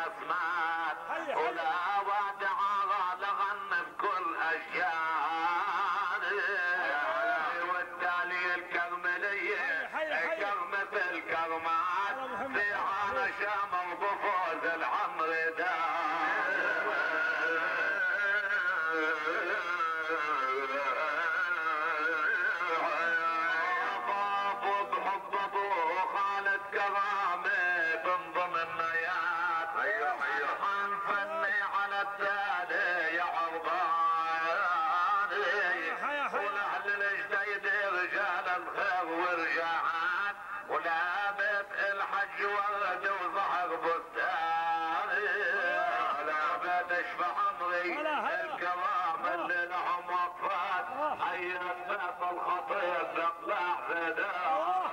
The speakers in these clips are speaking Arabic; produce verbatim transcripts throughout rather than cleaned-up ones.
الاسماء ولا وادعها لغنت كل اشياء والتالي الكرملية كرمة الكرمات فيها نشامة وبفوز العمر دار بحب ابوه خالد كرامه بنضم النيات عن فني على التالي يا عرباني والاهل الجديد رجال الخير ورجعات ولابس الحج ورد وظهر بستاني لابد اشفع عمري الكرامه اللي لهم وقفات حيت بيت الخطيب باقلاع فداه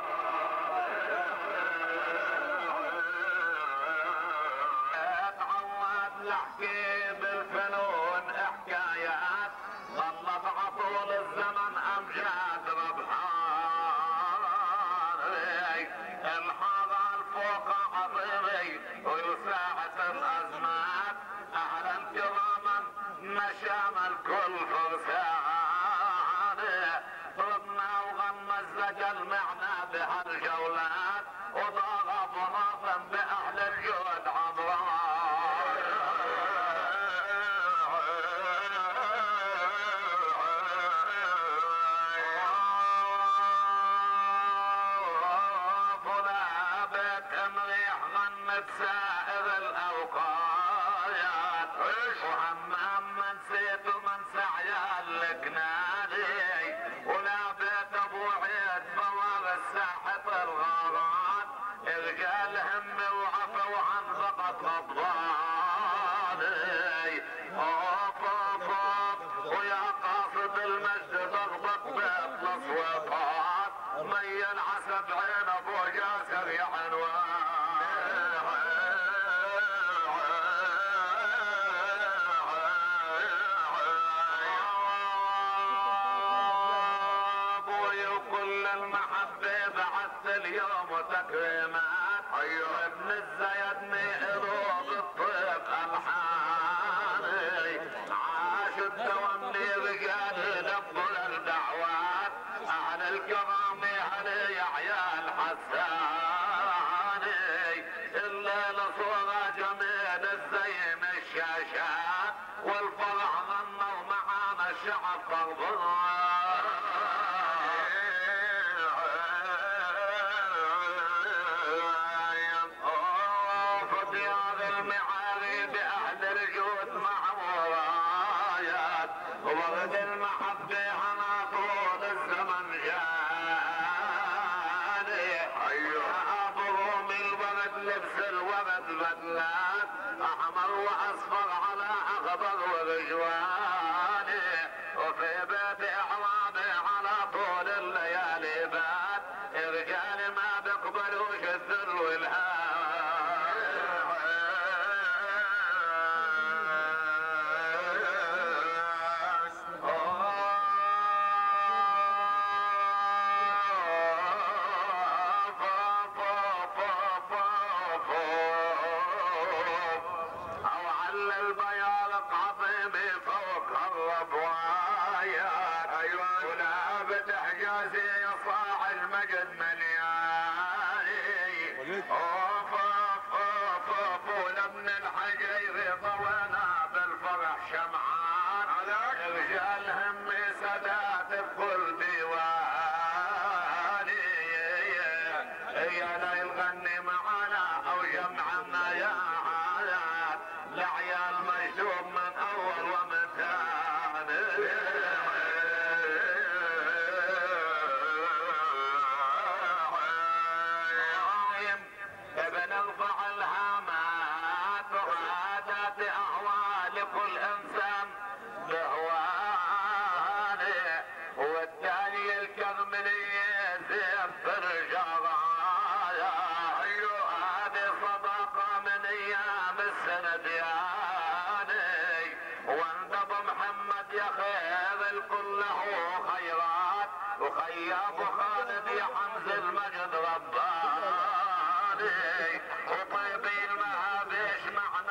نحكي بالفنون حكايات ظلت عطول الزمن امجاد ربحاني الحاره الفوق عظيمي ويساعد الازمات اهلا كراما نشام الكل فرساني ضربنا وغمزج المعنى بهالجولات وضرب ناظم باهل الجود عمران سائر الاوقات وهمام من نسيت ومن سعيا الكنادي ولا بيت ابو عيد بواب الساحة الغارات رجال هم وعفوا عن فقط غضباني اوف اوف اوف ويا قاصد المجد ضربك بيت الاصوات مي العسب عين ابو جاسر يا عنوان اليوم وتكريمات ابن الزيدني اروب الطيب الحاني عاش التومني رجال دبر الدعوات اهل الكرامي علي عيال حساني الليل صورة جميل الزين الشاشات والفرح غنوا معانا الشعب فرضان ورد المحبة على طول الزمن جاني ابوهم الورد لبس الورد بدلات احمر واصفر على اخضر ورجواني وفي بيت اعرابي على طول الليالي بات رجال ما بيقبلوش الذل والهان صاع المجد ملياني اوف اوف اوف اوف ولمن الحجير ضوينا بالفرح شمعان رجال همي سادات بكل ديواني يا لا يغني معنا او جمعنا يا عالات لعيال مجدوب من اول ومن ثاني بنرفع الهامات وعادات اهوال كل انسان بهواني والتالي الكرملي زين فرجارايا هذه صداقه من ايام السندياني وانضب محمد يا خير الكل له خيرات وخياب خالد يا حمز المجد رباني وطيبين ما بيش معنا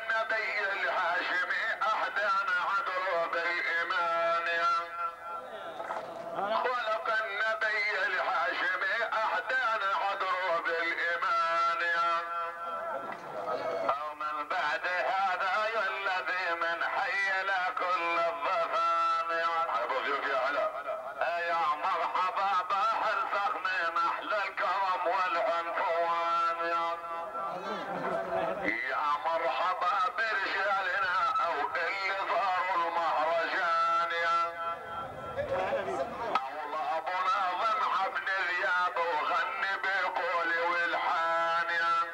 العنفوان يا مرحبا برجالنا او اللي صاروا المهرجان الله ابو ناظم ابن ذياب وغني بقولي والحان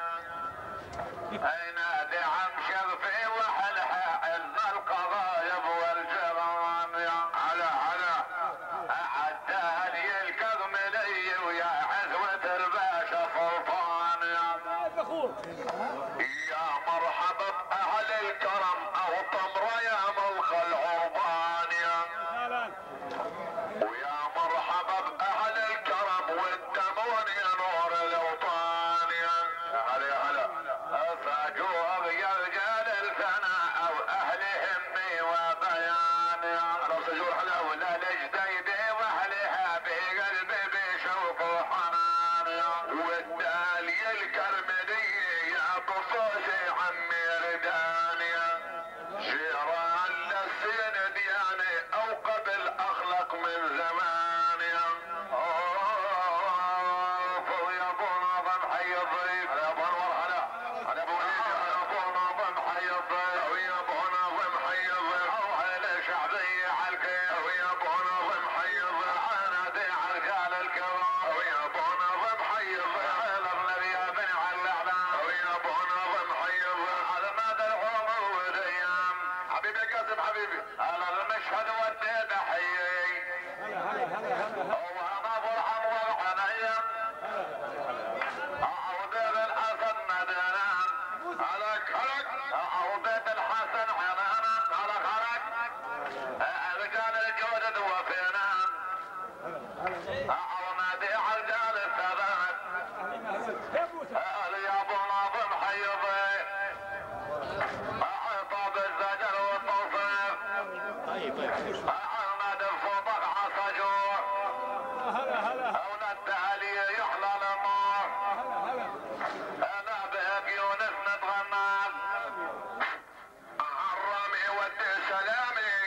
اين دعم شرفي وحلها عز القضايب والجيران على على عداني الكظم لي ويا عزوة الباشا سلطان يا مرحبا باهل الكرم او طمر يا ملخ العربان ويا مرحبا باهل الكرم والدمون يا نور الاوطان هلا هلا فاجوب يا رجال الثناء او اهل همي وبيان انا سجور حلا ولا لجديدي واهلها بقلبي بشوق وحنان والدالي الكرمدي يا بصوصي عمي رداني شيران للسين دياني او قبل اخلق من زمان اوف يا ابو نظم حي الضيف يا ابو انور هلا هلا ابو عيد يا ابو نظم حي الضيف ويا ابو نظم حي الضيف وعلى شعبي عالكيف ويا ابو نظم حي الضيف نادي عالكال الكرام ويا ابو نظم حي الضيف على النبي بن على الاعلام ويا ابو نظم حي الضيف على مدى العمر والايام حبيبي قاسم حبيبي على المشهد وديت حيي وانا فرحان والحنين عودة الحسن مدنان عليك عليك عودة الحسن عنانا عليك عليك رجال الجودة وفينان ونادي رجال الثبات يا ابو ناظم حي الضيف طاب الزجر والتوصيف احمد الفطق عصجور هلا هلا هنا التهالي يحلى النار انا بهك يونس نتغنى عرامي ودي سلامي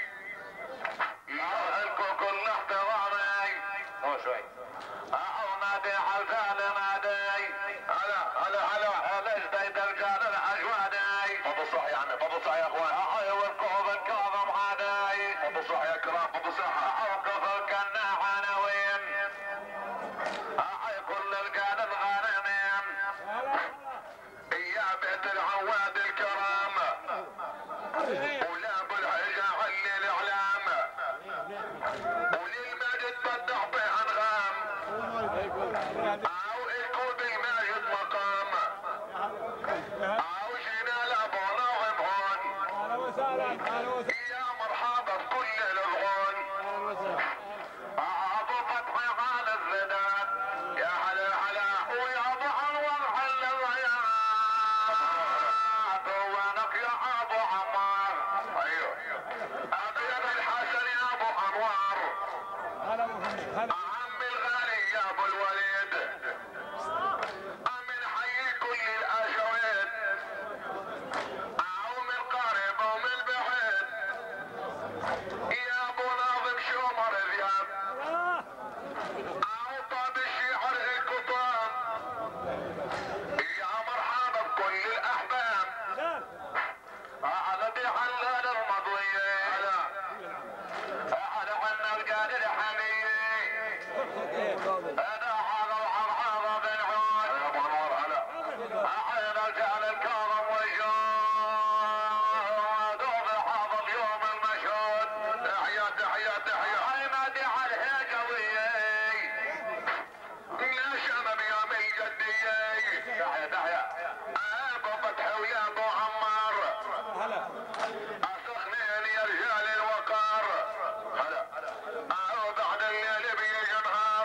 يرهلكوا كل احترامي هو شوي نادي حلفان نادي هلا هلا هلا هلا جديد رجال الاجوادي ابو صح يعني ابو صح يا اخوان احي والكوب الكاظم عادي ابو صح يا كرام ابو صح اوقف الكنا عناوين احي كل القاد الغانمين يا بيت العواد الكرام ولا ابو الحجه علي الاعلام وللمجد بدع بها انغام او الكوب الماجد مقام او شنال ابو ناظم هون اهلا وسهلا اهلا وسهلا يا مرحبا بكل الغون ابو فتحي على الزداد يا هلا هلا ويا ابو انور حل الرياض وينك يا ابو عمار ايوه ابيض الحسن يا ابو انوار هلا محمد هلا عمي الغالي يا ابو الوليد من حي كل الاشويد او من قريب ومن بعيد يا ابو ناظم شمر ذياب او طاب الشعر القطان يا مرحبا بكل الاحباب على دي حلال المضويه على على عنا القادر حميه انا هذا الحرحاض بن عود يا ابو انور هلا احيانا رجال الكرم وجود وبحاض اليوم المشهود تحيا تحيا تحيا هاي نادي على الهجويه يا شباب يا من جديه تحيا تحيا ابو فتحي ويا ابو عمار هلا اسخنين يا رجال الوقار هلا او بعد الليل بيجي نهار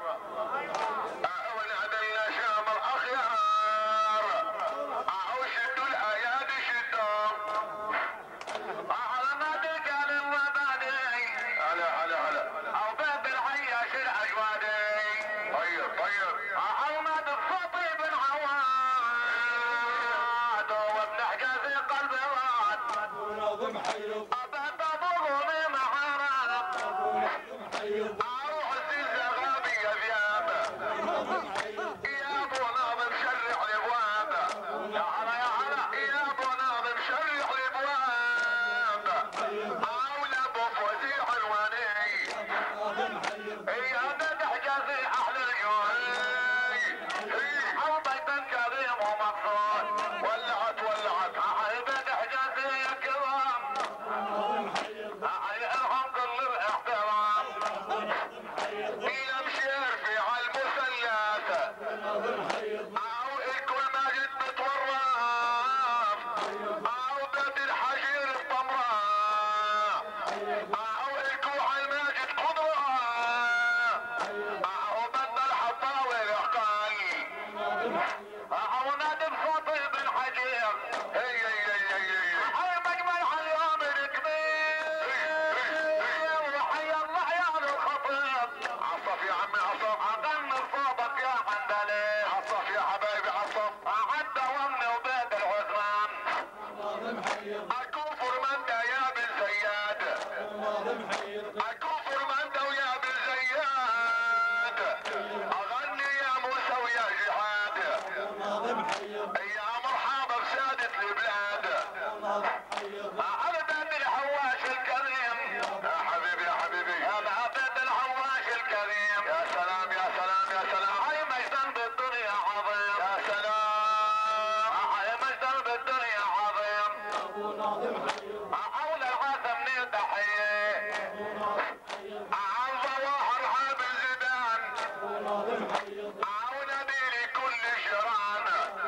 ولاد النشام الاخيار او شدوا الايادي شدهم على نادي قال الوبادي هلا هلا هلا او باب العياش الاجوادي طيب طيب او نادي الخطيب العواد حبايبي عالصف عدى وامي وبيت العثمان اكفر من ده يا بن زياد اكفر من ده ويا بن زياد اغني يا موسى ويا جهاد يا مرحبا بسادة البلاد على بيت الحواش الكريم يا حبيبي يا حبيبي يا بيت الحواش الكريم يا سلام يا سلام يا سلام هاي مجدا بالدنيا عظيم يا سلام هاي مجدا بالدنيا عظيم حول العاثم نيل تحية عن ظواهر حاب الزبان عون نبيلي كل شران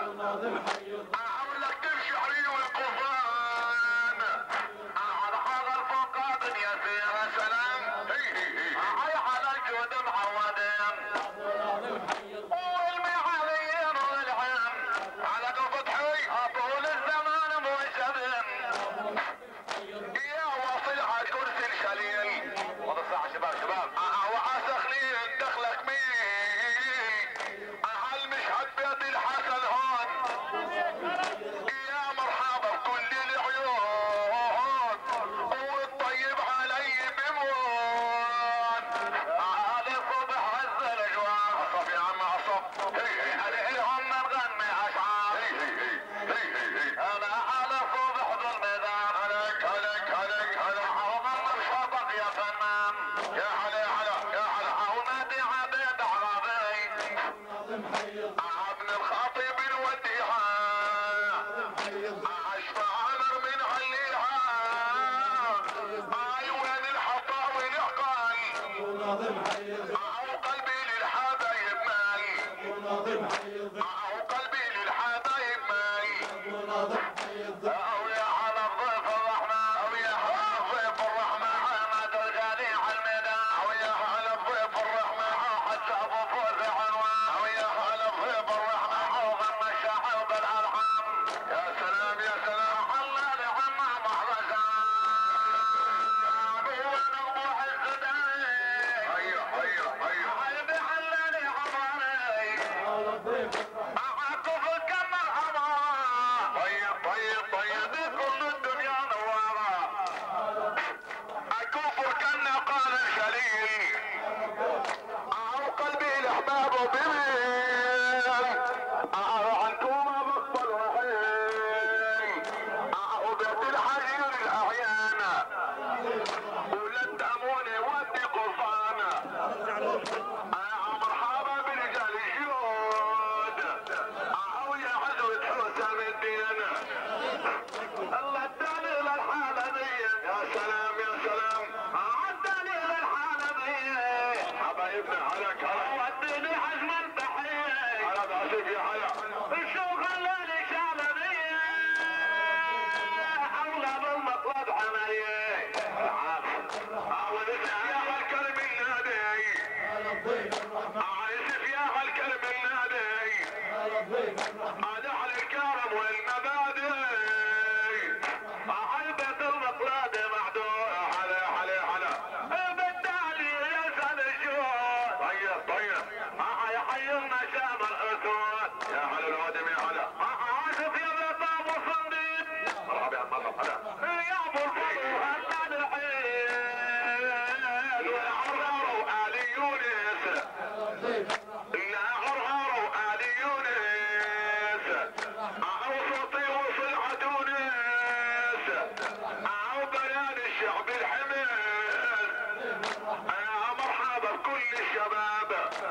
عولك الشعري والقفان عن هذا الفقاد يسير سلام هاي على الجود معودين والمعاليين والعام على فتحي طول الزمان موجبين يا واصل على كرسي الشليل وضع الساعة شباب شباب وعسى خليل دخلك مين على المشهد بيت الحسن هون يا مرحبا بكل العيون والطيب علي بموت هذا صبح عز الاجوان عصف يا عم عصف الهم نغني اشعار انا على صبح ذو الميدان هلك هلك هلك هلك ومن نشاطك يا فنان يا هلا يا هلا يا هلا ونادي عبيد عربي ابن الخطيب الوديعة اشفى عمر من عليها اي وين الحطاوي العقال او قلبي للحبايب مال او قلبي للحبايب مال او يا على الضيف الرحمن او يا على الضيف الرحمن حمد الجاني على الميدان او يا على الضيف الرحمن حتى ابو فوز عنوان او يا على الضيف الرحمن وغنى الشاعر بالالحان يا سلام يا سلام الله لعمه محرزان ونضوح الزداني هيا هيا هيا قلبي حلاني عمراني اعاكف كم الحمار طيب طيب طيب كل الدنيا نوارة اكفر كنا قال الخليل او قلبي الاحباب بميل او عنكم مقبل وحيل او بيت الحرير الاعيان ولد اموني ودي قرصان مرحبا برجال الجود او يا عزوة حسام الدين الله اداني للحالة دي يا سلام يا سلام عداني للحالة دي حبايبنا هلك هلك وديني حجم التحية هلا بعسف يا هلا شو خلاني شالة دي اولى بالمطلب عملية ونسف يا هالكلم النادي عايشف يا هالكلم النادي نحن الكرم والمبادئ عيبة المطلاد معدود حلا حلا حلا بالتالي يسأل الجود طيب طيب يا حي المشام الاسود يا هلا الوادم يا هلا عايشف يا بيت ابو صنديق مرحبا يا المطلب هلا يا ابو الفضل هلا الحين والعرار وآل يونس لا عرار وآل يونس اوسطي وصل عدونس او بيان الشعب الحميد يا مرحبا بكل الشباب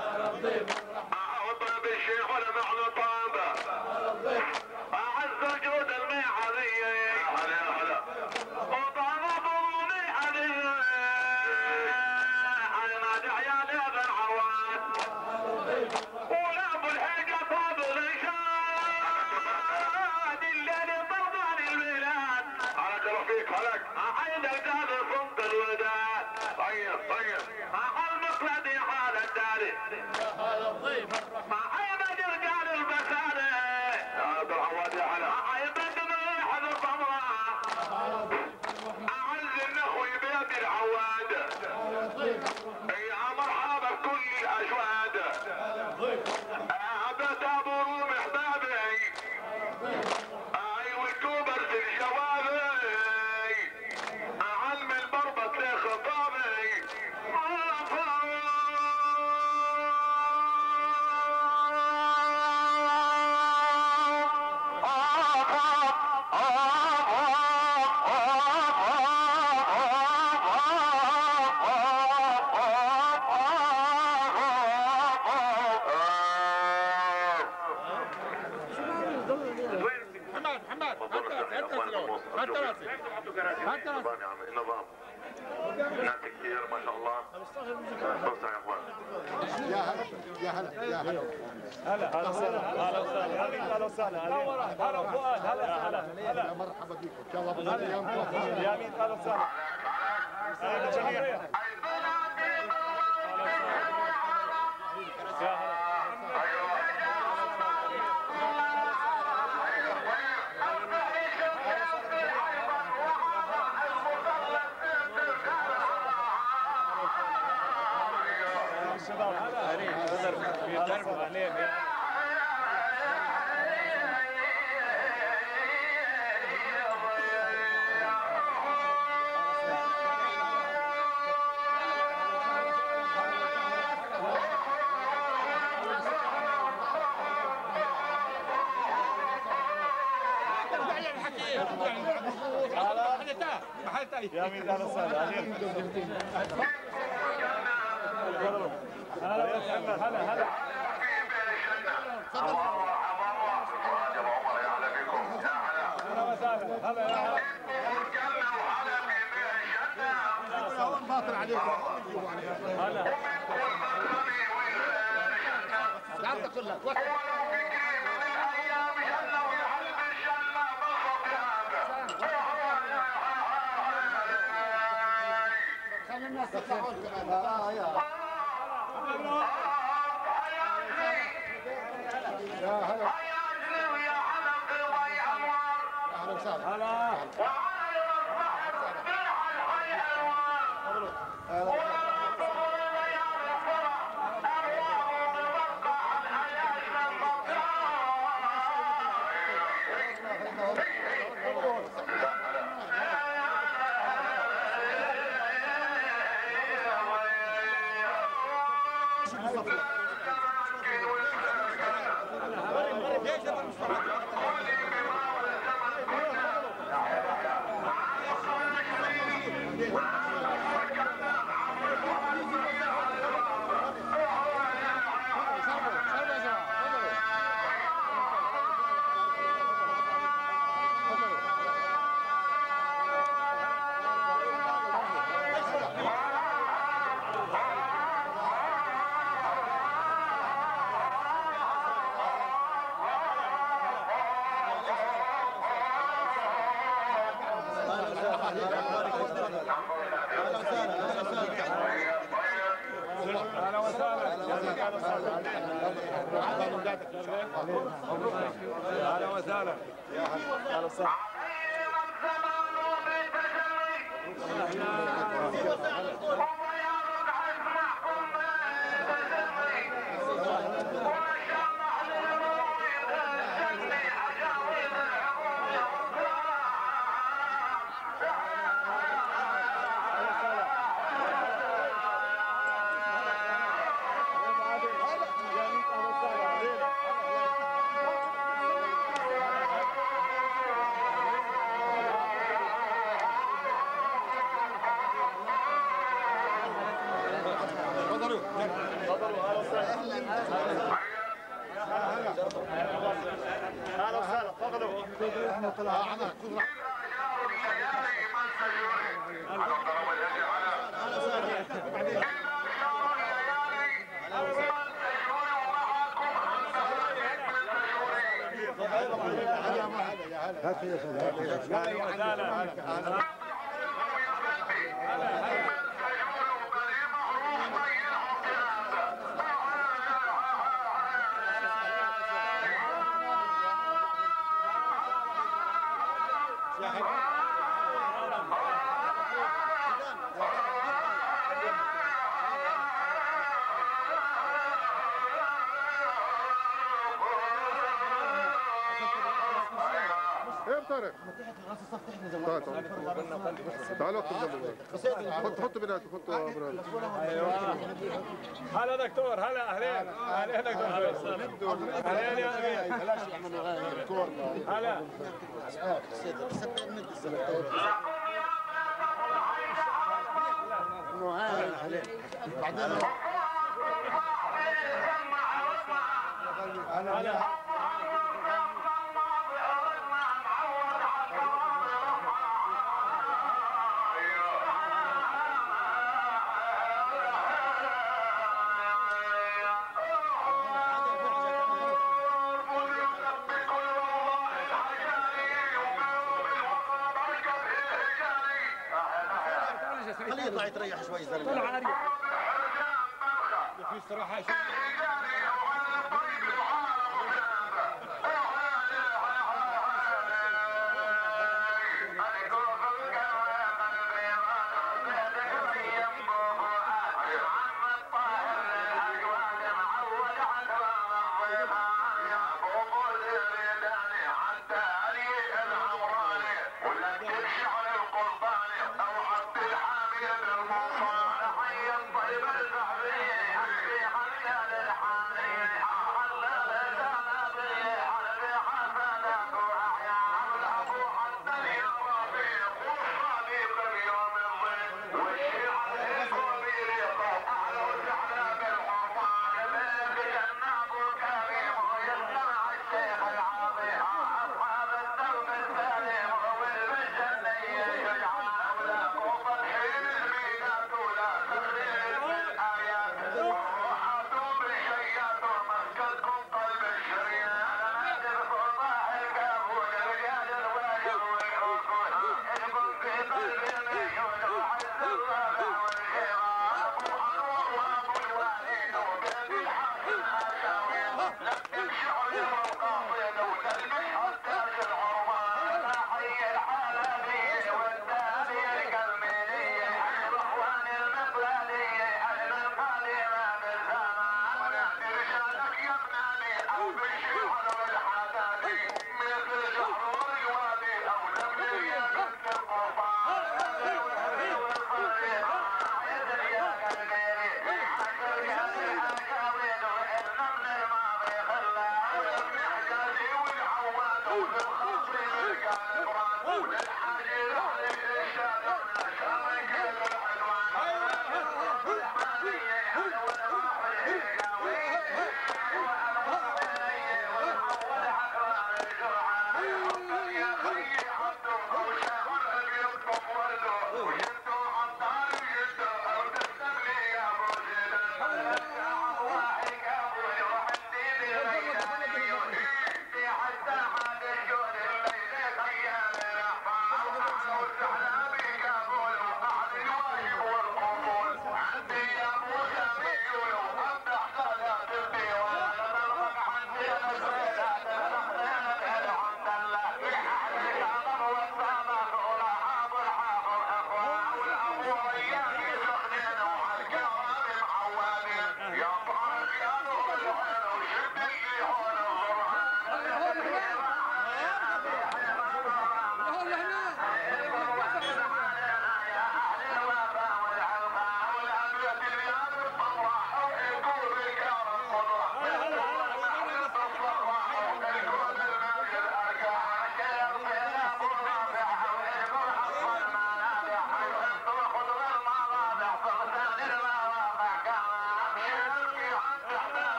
اضرب الشيخ والمعنى طابه اعز وجود الميعاديه هلا هلا وطلبوا الميعاديه انا دعيان يا ابن عواد ولا ابو الحاجه طاب الاشاد الليل طربان البلاد على رفيق هلك عينك دار صمت الوداد طيب طيب المقلدي حال الداري عيبة رجال البسالة يا عبد العواد يا حلا عيبة مليح الصبرة اعز النخوي بيد العواد يا مرحبا بكل الاشواد ابد ابو حتى راسي حتى راسي نظام يا عمي نظام. ناس كثير ما شاء الله. توسع يا اخوان. يا هلا يا هلا يا هلا هلا هلا وسهلا هلا وسهلا هلا وسهلا هلا فؤاد هلا هلا هلا يا مرحبا بكم ان شاء الله باذن ايام يا مين هلا وسهلا هلا جميع يا هلا الشباب هلا يتربوا عليهم يا مين اهلا وسهلا هلا هلا هلا هلا هلا وسهلا هلا يا هلا باطل عليكم هلا تعال كلك خلي الناس يطلعون كمان اه يا يا هلا اهلا وسهلا هلا اهلا وسهلا اهلا وسهلا اهلا وسهلا اهلا وسهلا تفضلوا احنا طلع عنا هات يا سلام ايه طارق تعال تعال تعال اكتب جنبه حط حط بناتك حط بناتك ايوه هلا دكتور هلا اهلين اهلين دكتور اهلين يا امين بلاش يعملوا دكتور هلا انه هاي بعدين هلا يطلع يتريح شوي زلمه. طلع عاري في استراحه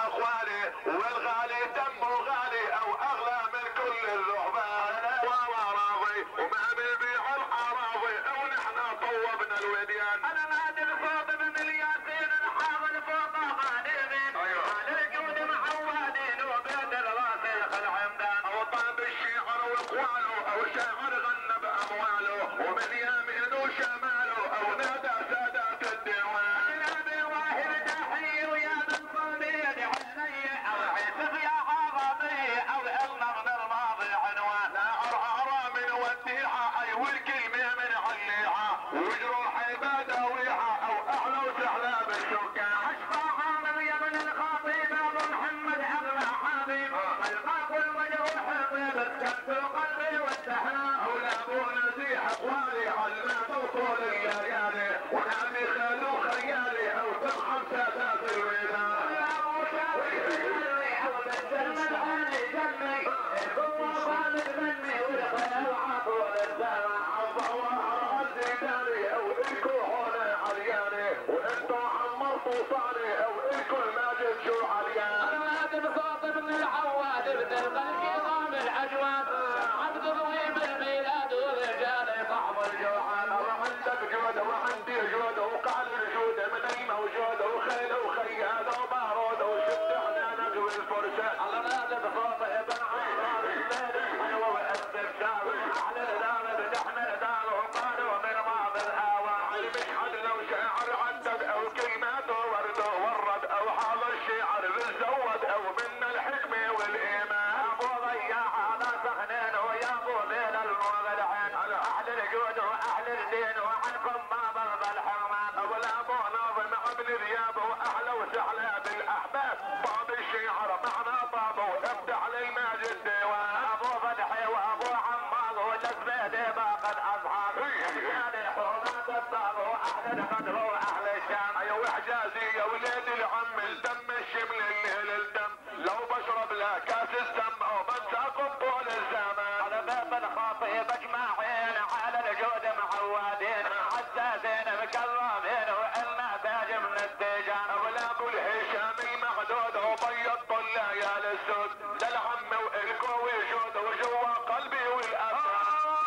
اخوالي والغالي دمه غالي او اغلى من كل الذهبان والله راضي وما بيبيع الاراضي ونحن طوبنا الوديان انا نادي الفوضى من الياسين نحاول فوق غانمين على الجود معودين وبين الراسخ العمدان او طاب الشعر واقواله او شاعر غنى بامواله ومن يمين وشماله او نادى سادات الديوان نادي واحد تحيه ويا من صليت حنيه او عيسف يا عربي او المغنى الماضي عنوان لا ارى من وديعه اي والكلمه من عليها وجروح بداويها او اعلى وسهلا بالشوكان اشفاها من يمن الخطيب ابو محمد اغلى حبيب القاق والمجروح طيب السكت قلبي والسحاب اولى ابو نزيح اقوالي علمت وطول الليالي ونعمي خلو خيالي او ترحم سادات الوداد يا ابو شاوي خلي حول الجنه العالي جني القوه خالد مني والخيال عطول الزمان الظواهر الزيداني او الكو هنا عرياني وانتو عمرتوا صاني او الكل ماجد شو عريان انا نادي بصوت من العواد ابن القلب يقام العجوان عبد ضويب الميلاد ورجال صاحب الجوعان الله عندك جود وعندي جود وقال الجود من اي موجود وخيل وخيال وبارود وشد احنا نقوي الفرسان الله نادي بصوت ابن عمار الليل الحلوه والاستبشار احلى الدار بتحمل دار وقال ومن بعض الاوان علي مشحد لو شاعر عدد او كلماته ورد ورد او حال الشعر بالزود او من الحكمه والايمان ابو ضياع على سخنين ويا ابو بين المغلعين على اهل الجود واهل الدين وعنكم ما ضرب الحرمان ابو الابو ناظم ابن ذياب واهلا وسهلا بالاحباب طاب الشعر معنا طاب وابدع للماجد ديوان ابو فتحي وابو عمار والزبيدي باقد اصحاب يعني حرمات الدار واهل القدر واهل الشام ايوه حجازي يا ولاد العم الدم الشمل الليل الدم لو بشرب لا كاس السم او بنساكم طول الزمان على باب الخطيب اجمعين على الجود معودين حساسين مكرمين وانا تاج من التيجان ولا ابو الهشام المعدود وبيض طلع للسود للعم والكو وجود وجوا قلبي والابان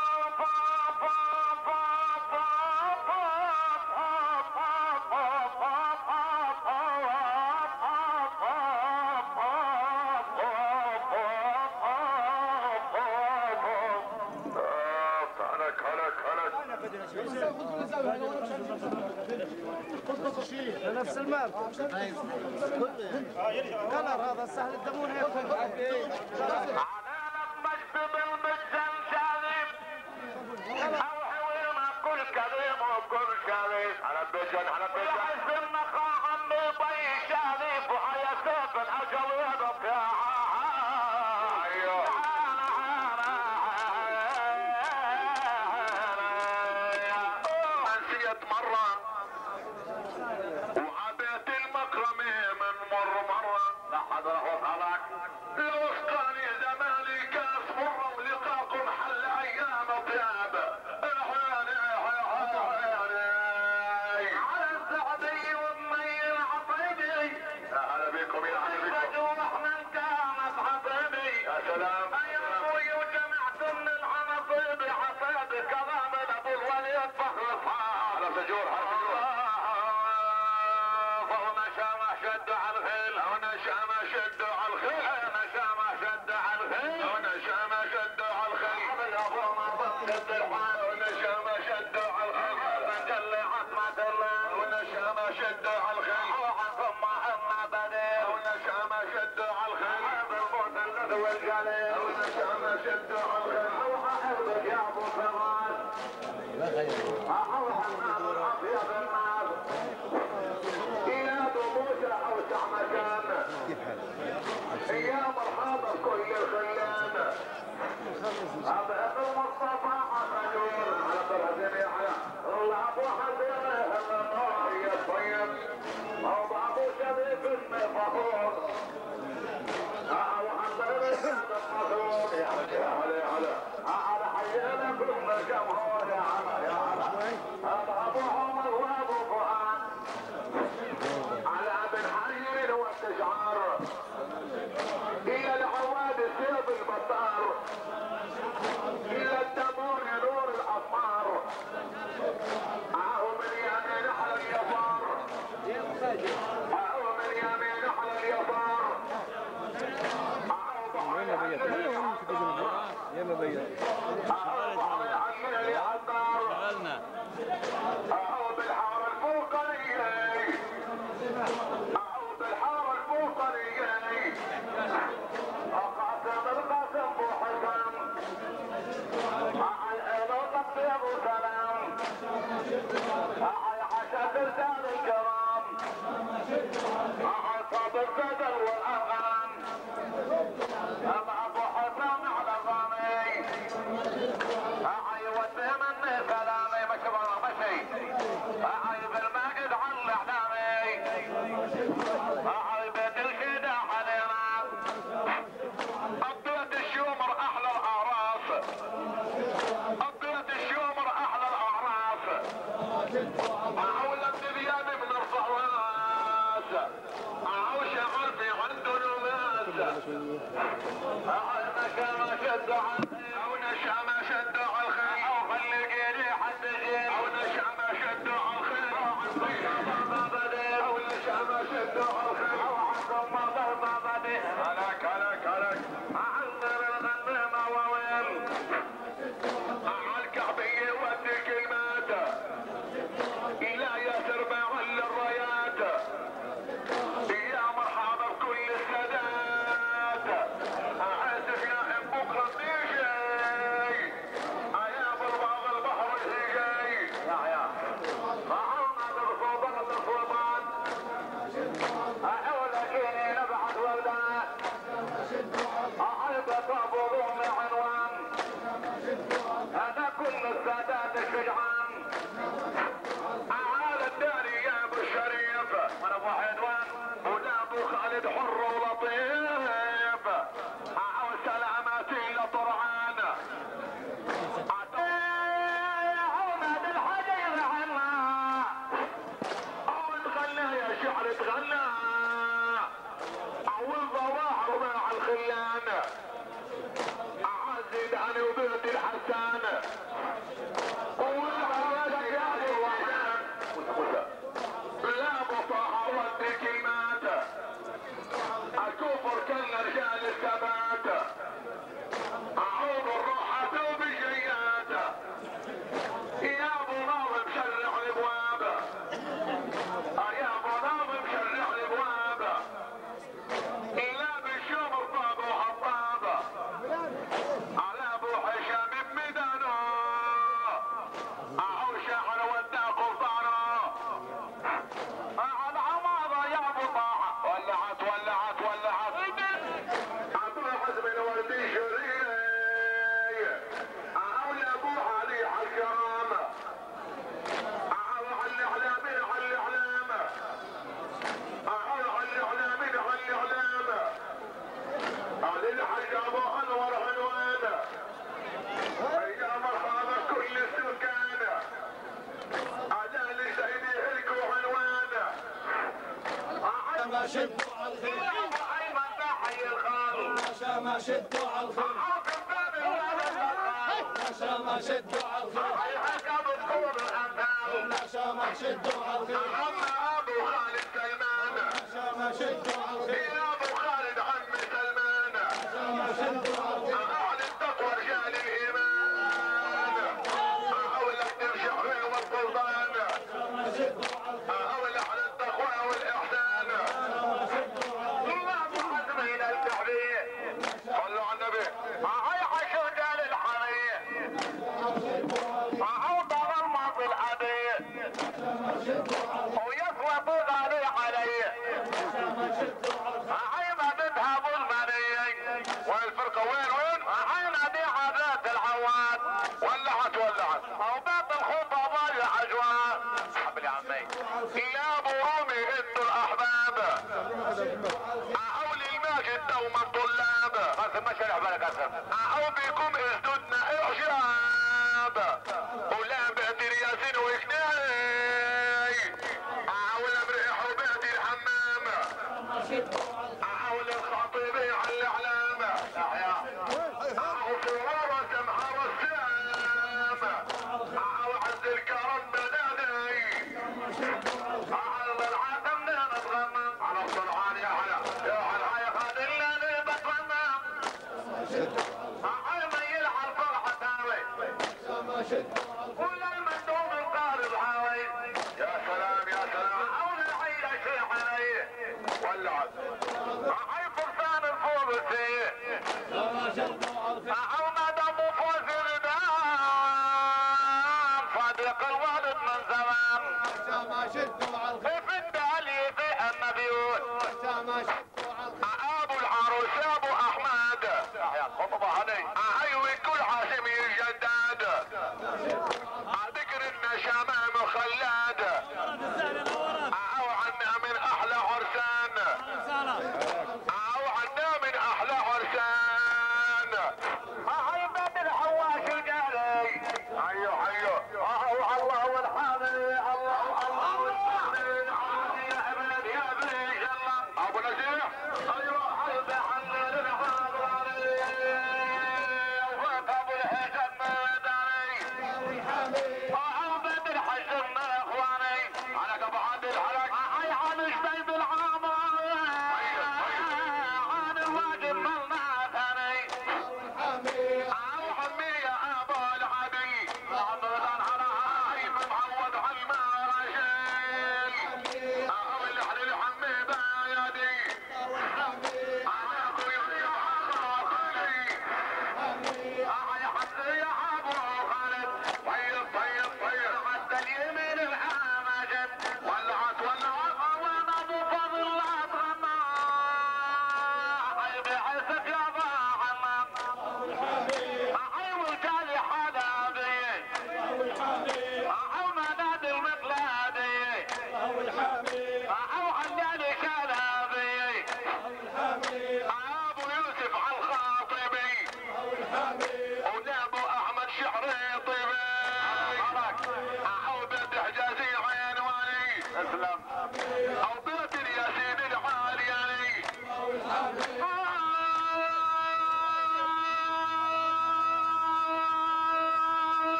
نفس المال كلر هذا سهل الدمون هيك مجد بالمجد شاذب او حوينا كل كريم وكل شريف على البجن على البجن حزب النخاع عمي بي شاذب وحيا سيف الاجل يضب ايوه نسيت مره وعبيت المكرمه من مر مره لا حضره وصلك لو اسقاني زماني كاس مره ولقاكم حل ايام طياب على السعدي والمي العطيبي اهلا بكم يا حبيبي مجروح من كانت عطيبي يا سلام يا ابوي وجمعت من العناصيب حساب كرام ابو الوليد فخر اصحاب على سجور ونشامه شد على الخيل ونشامه شد على الخيل ونشامه شد على الخيل ونشامه شد على الخيل ابو مربط الحال ونشامه شد على الخيل بجل عظمه الله ونشامه شد على الخيل ثم اما بديل ونشامه شد على الخيل بالبوت الذي والجليل ونشامه شد على الخيل وحافظك يا ابو فراس اروح النار الابيض النار موسى اوسع مكان يا مرحبا كل الخيام هذا المصطفى حسنون على برهزم يحيى الله ابو حسن النار يا طيب او ابو شريف المفخور ابو حسن المفخور يا علي علي علي على حيانا كل جمهور يا علي يا علي هذا ابو عمر وابو فؤاد على ابن حرير والتجعار ما شد على او نشا ما شد على الخيل او خلي قيلي حد جيل او نشا ما شد على الخيل ما بدي او نشا ما شد على الخيل او عندهم ما ضرب بدي هلك هلك هلك عندنا الغنم مواويل على الكعبية ودي كلمات لا ياسر بعل الرايات يا مرحبا بكل السادات عازف يا ام بكره بيجي يا بالبعض البحر جاي يا يا معانا بالصوبان بالصوبان ولكني نبعث ولدان احب ابو عنوان هذا كل السادات الشجعان على الداري يا ابو الشريف وانا ابو حيدوان ولا ابو خالد حر ولطيف وسلاماتي لطرعان عمد الحديث عنا او تغنى يا شعر تغنى او الضواحر مع الخلان عزيز عني وبنت الحسان لا بطاحة ودي كلمات الكفر كان رجال الثبات اعوض الروحة وبالجيات يا ابو ناظم شرح الابواب يا ابو ناظم شرح الابواب لا بالشوم رطاب وحطاب على ابو حشام بميدانه اعو شاعر وداق وطعنه على عماضة يا ابو طاحة ولعت ولعت ولعت عبد الحزم الوردي شريري اعو لابو علي حكام اعو علي علامي علي علام اعو علي علامي علي علام علي الحاج ابو انور عنوان يا مرحبا كل السكان على لسيدي هلك وعنوان ما شدوا على الخيل ايمن تحيي الخال ما شدوا على الخيل عاقب باب الولد ما شدوا على الخيل حكم الكون الامثال ما شدوا على الخيل عم ابو خالد سلمان ما شدوا على الخيل يا ابو خالد عم سلمان ما شدوا على الخيل اعلى التقوى رجال الايمان اولك تمشي والسلطان اولى على التقوى والاحسان لا ابو حزم الى الكعبيه صلوا على النبي هاي حشود الحريه عوض غمض الحديث ويسوى غالي علي هاي ما بذهب المنيه والفرقه وين وين هاي نادي عادات العواد ولعت ولعت او باب الخطى ضل عجوان حب يا عمي يا ابو رومي انتوا الاحباب اولي الماجد دوما الطلاب قاسم ما شارع بالك قاسم او بكم اسدودنا اعجاب ولا بهدي ياسين وكناي اول امريح وبهدي الحمام اول الخطيبي على الاعلام او في ورا سمحه والسام او عز الكرم بنادي على العتم نتغمم على الصلعان يا هلا يا هلا يا خادلنا بتغمم على ما يلعب فرحه تاوي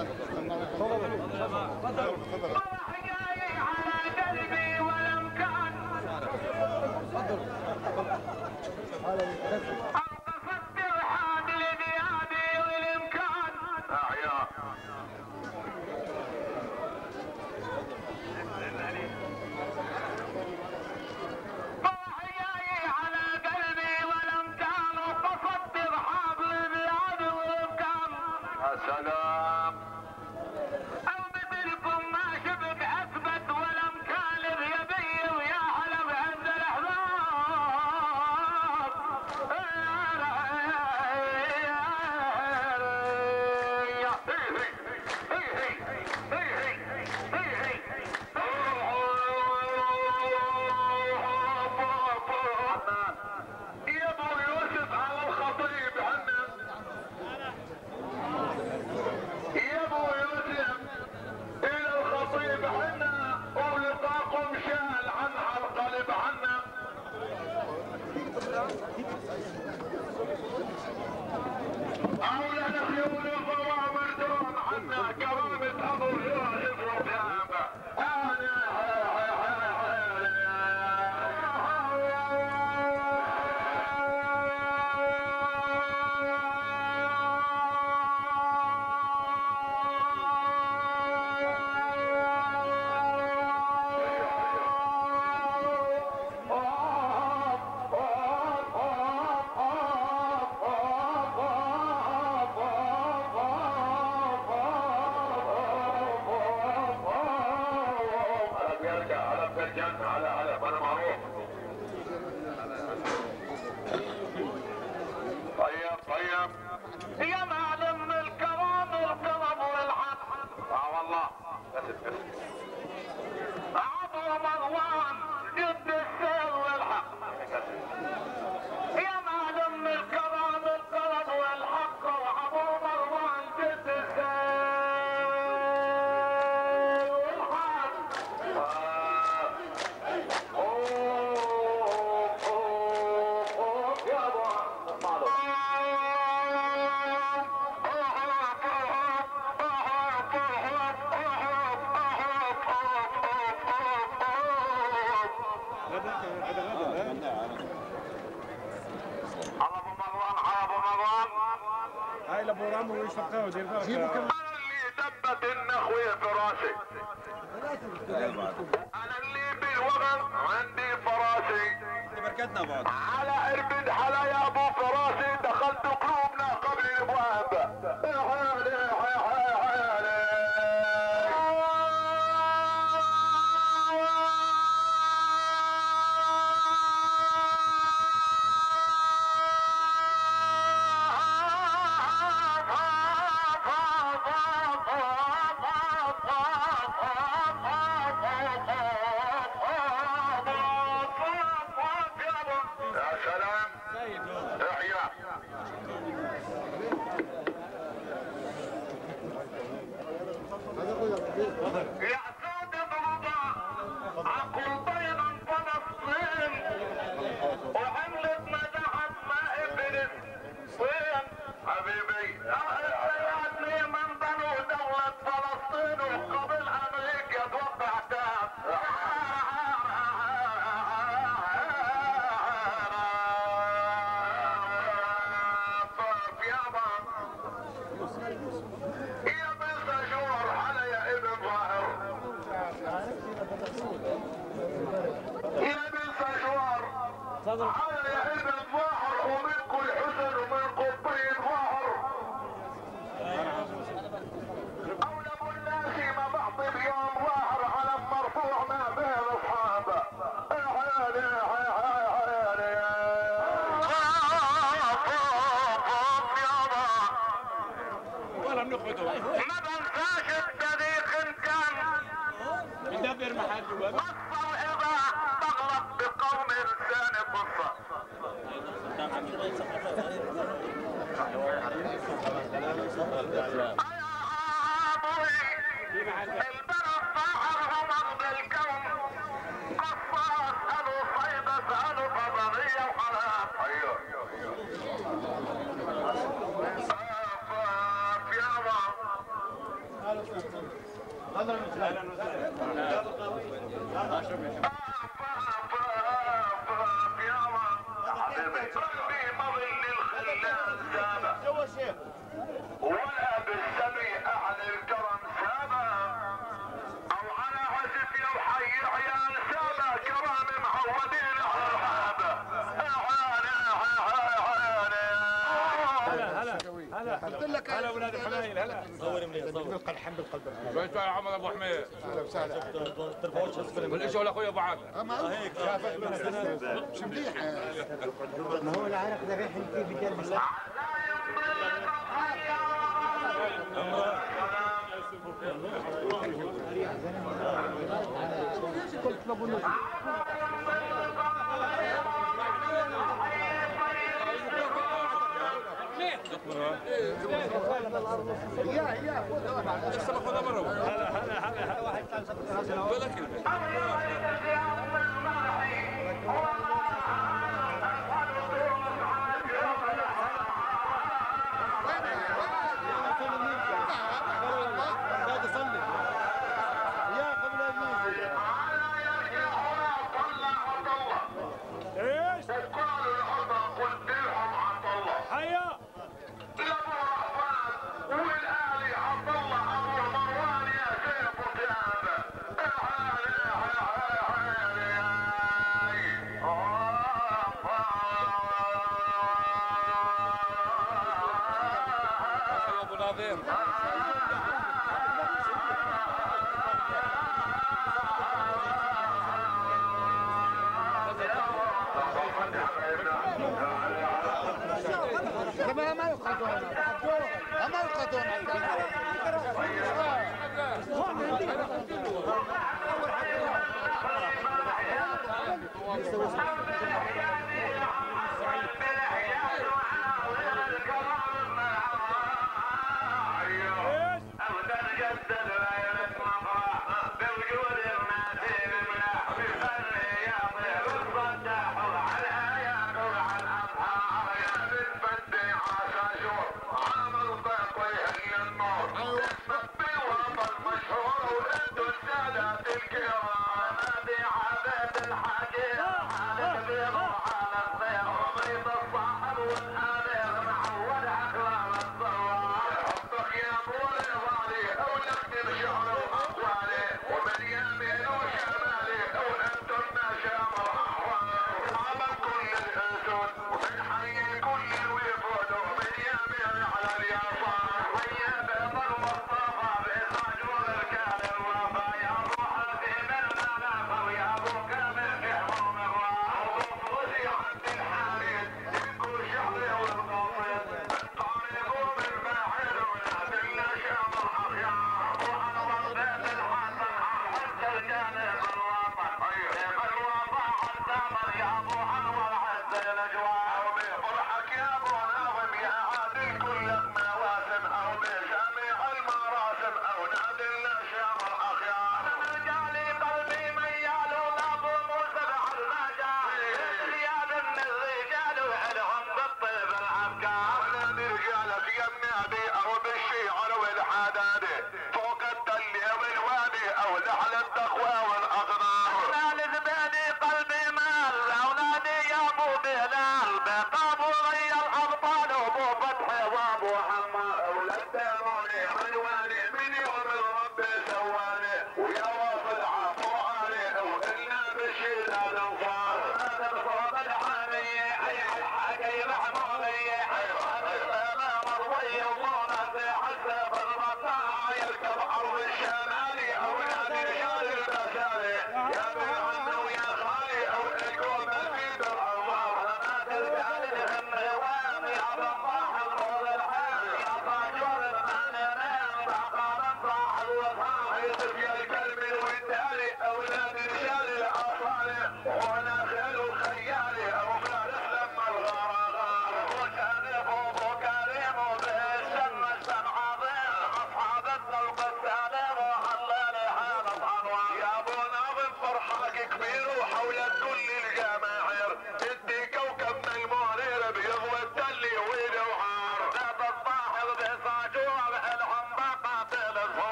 سلام او مثلكم ما شفت اثبت ولا مكالب يبي ويا هلا بعند الاحباب يا ابو يوسف على الخطيب هنن يا ابو يوسف الى الخطيب حنا ولقاكم شال عنها القلب عنا اولاد خيول الضوامر دون عنا كرامة ابو يوسف ربيعه انا على على انا معروف. طيب طيب يا معلم الكرم الكرم والحق اه والله عضو مروان جد السير والحق يا معلم الكرم الكرم والحق وعضو مروان جد السير والحق هاي لابو رامو ويشفقها ودير بالك انا اللي دبت النخوة في راسي انا اللي بالوغل عندي فراسي بركتنا بعض على اربد حلا يا ابو فراسي دخلت قلوبنا قبل الابواب يا سلام احيا يا سود ضربة عقل بيضا فلسطين وعملت مدحت ما ابلت وين حبيبي حياتني من بنو دولة فلسطين وقبل امريكا توقعتها على يا ابن الظاهر ومن كل حسن ومن قطين ظاهر اولى ابو الناسي ما بعطي بيوم ظاهر على مرفوع ما بين اصحابه احياني احياني ولا بنخبطه ما بنساش الصديق ان كان يدبر محل جوا قصة واذا تغلط بقوم انسان قصة البلد ظاهرهم ارض الكون قصة اسألوا صيد اسألوا قضية وحلال ايوه آفاف يابا ولا بالسبي اهل الكرم سابا او على عزف يا وحي عيال سابا كرام معودين ارحابه هلا هلا قلت لك هلا ولاد الحنايل هلا صور منيح صور بالقلب بالقلب كويس يا عمر ابو حميد اهلا وسهلا ترفعوش اسفل والايش ولا اخوي ابو عادل هيك مش مليح ما هو العرق ده ريح كيف بيلبس كنت بقول له يا يا لسه باخذها مره هلا هلا هلا واحد كان صدق ولا كلمه ايش؟ قالوا العطا قلت لهم عطا الله هيا لابو رحمن والاهلي عبد الله ابو مروان يا سيف وثيابه ابو ناظر ما ما يقعدون ما يقعدون يا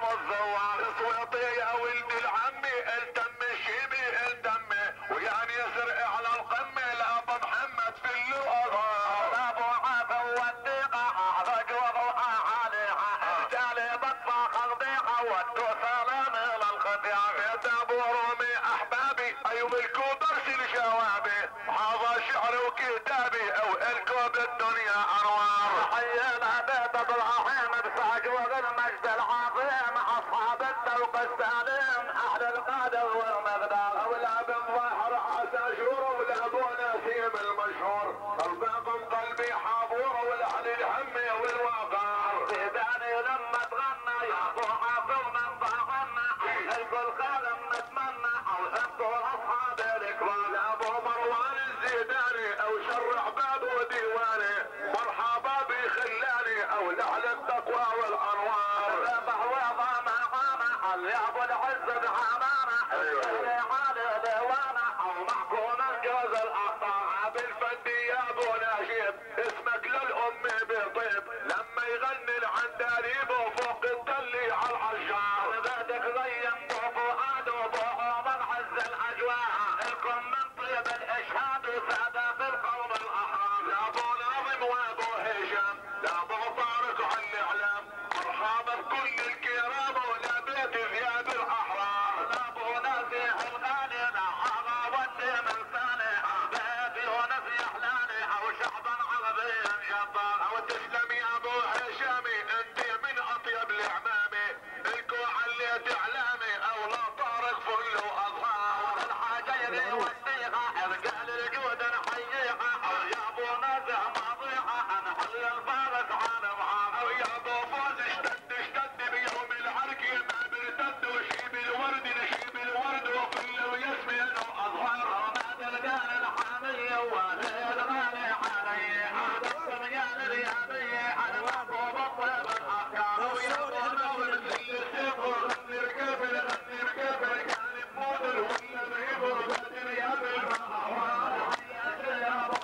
الزوار صويطي يا ولد العمي التم الشيبي التم ويعني يسرق على القمه لابو محمد في الأغار ابو عافا والدقه احرج وضوحه عليها الجالي بطفى خلبيعه ودو سلام الى الخفيع ابو رومي احبابي ايوب الكوبرس الشوابي هذا شعر وكتابي او الكوب الدنيا انوار حينا بيت ابراهيم بساق والمجد العظيم اصحاب الذوق السليم اهل القادر والمقدار اولاد الظهر عسى شهور ولابو نسيم المشهور خلفكم قلبي حابور والاهل الهم والوقار زيداني لما تغنى يا ابو حافظ من ضاغنا الكل خالم نتمنى او انتوا اصحاب الكبار يا ابو مروان الزيداني او شرع باب وديواني مرحبا بخلاني او لاهل التقوى والانوار ربح وضامه عامه يا ابو العز بعمامه اللي على ديوانه او محكوم الجوز الاخطار بالفد يا ابو نشيد اسمك للام بطيب لما يغني العندليب وفوق الدلي على العشار بدك زين فؤاد وضوء من عز الاجواء الكم من طيب الاشهاد وسادة في القوم الاحرار يا ابو ناظم وابو هشام يا ابو طارق على الاعلام مرحبا بكل الكرام ولا بيت ذياب الاحرار يا ابو نازح الغالي هذا ودي من ثاني بيتي ونزي احلالي او شعبا عربيا جبار او تسلم يا ابو هشامي انت من اطيب الاعمامي الكو عليت اعلامي او لا طارق فل واظهار الحاجيري والديقه رجال الجود نحييها يا ابو نازح ماضيها نحل الفارس على بعض يا ابو فوز اشتد اشتد بيوم العرك ما برتد وشيب الورد نشيب الورد وكل ويسمي انه اظهر ما تلقان الحاميه ولا الغالي علي هذا السميان الرياضي على محبوب الطيب الافكار ويا ابو نور السيف غني ركبل غني ركبل كان بمودر ولا بيبر بدر يا بالمحوار يا ابو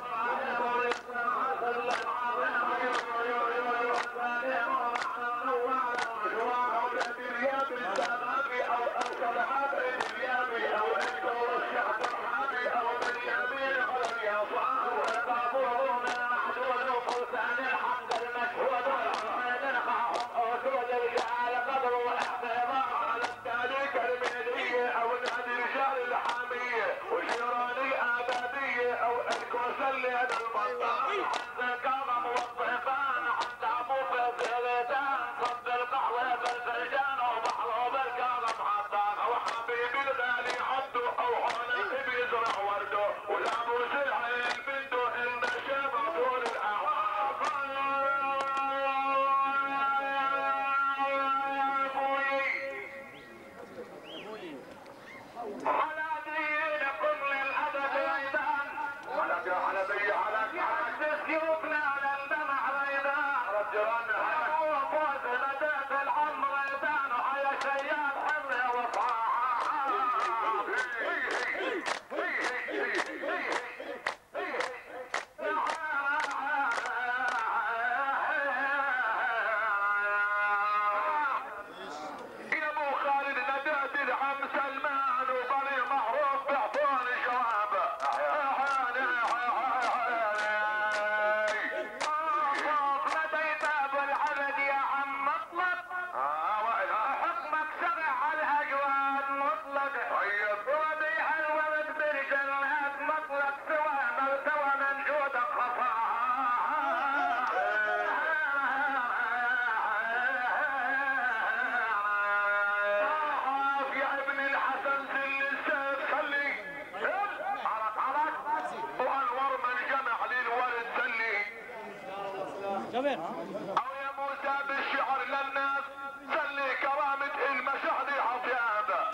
كمان او يا موسى بالشعر للناس سلي كرامة المشهد عطيابة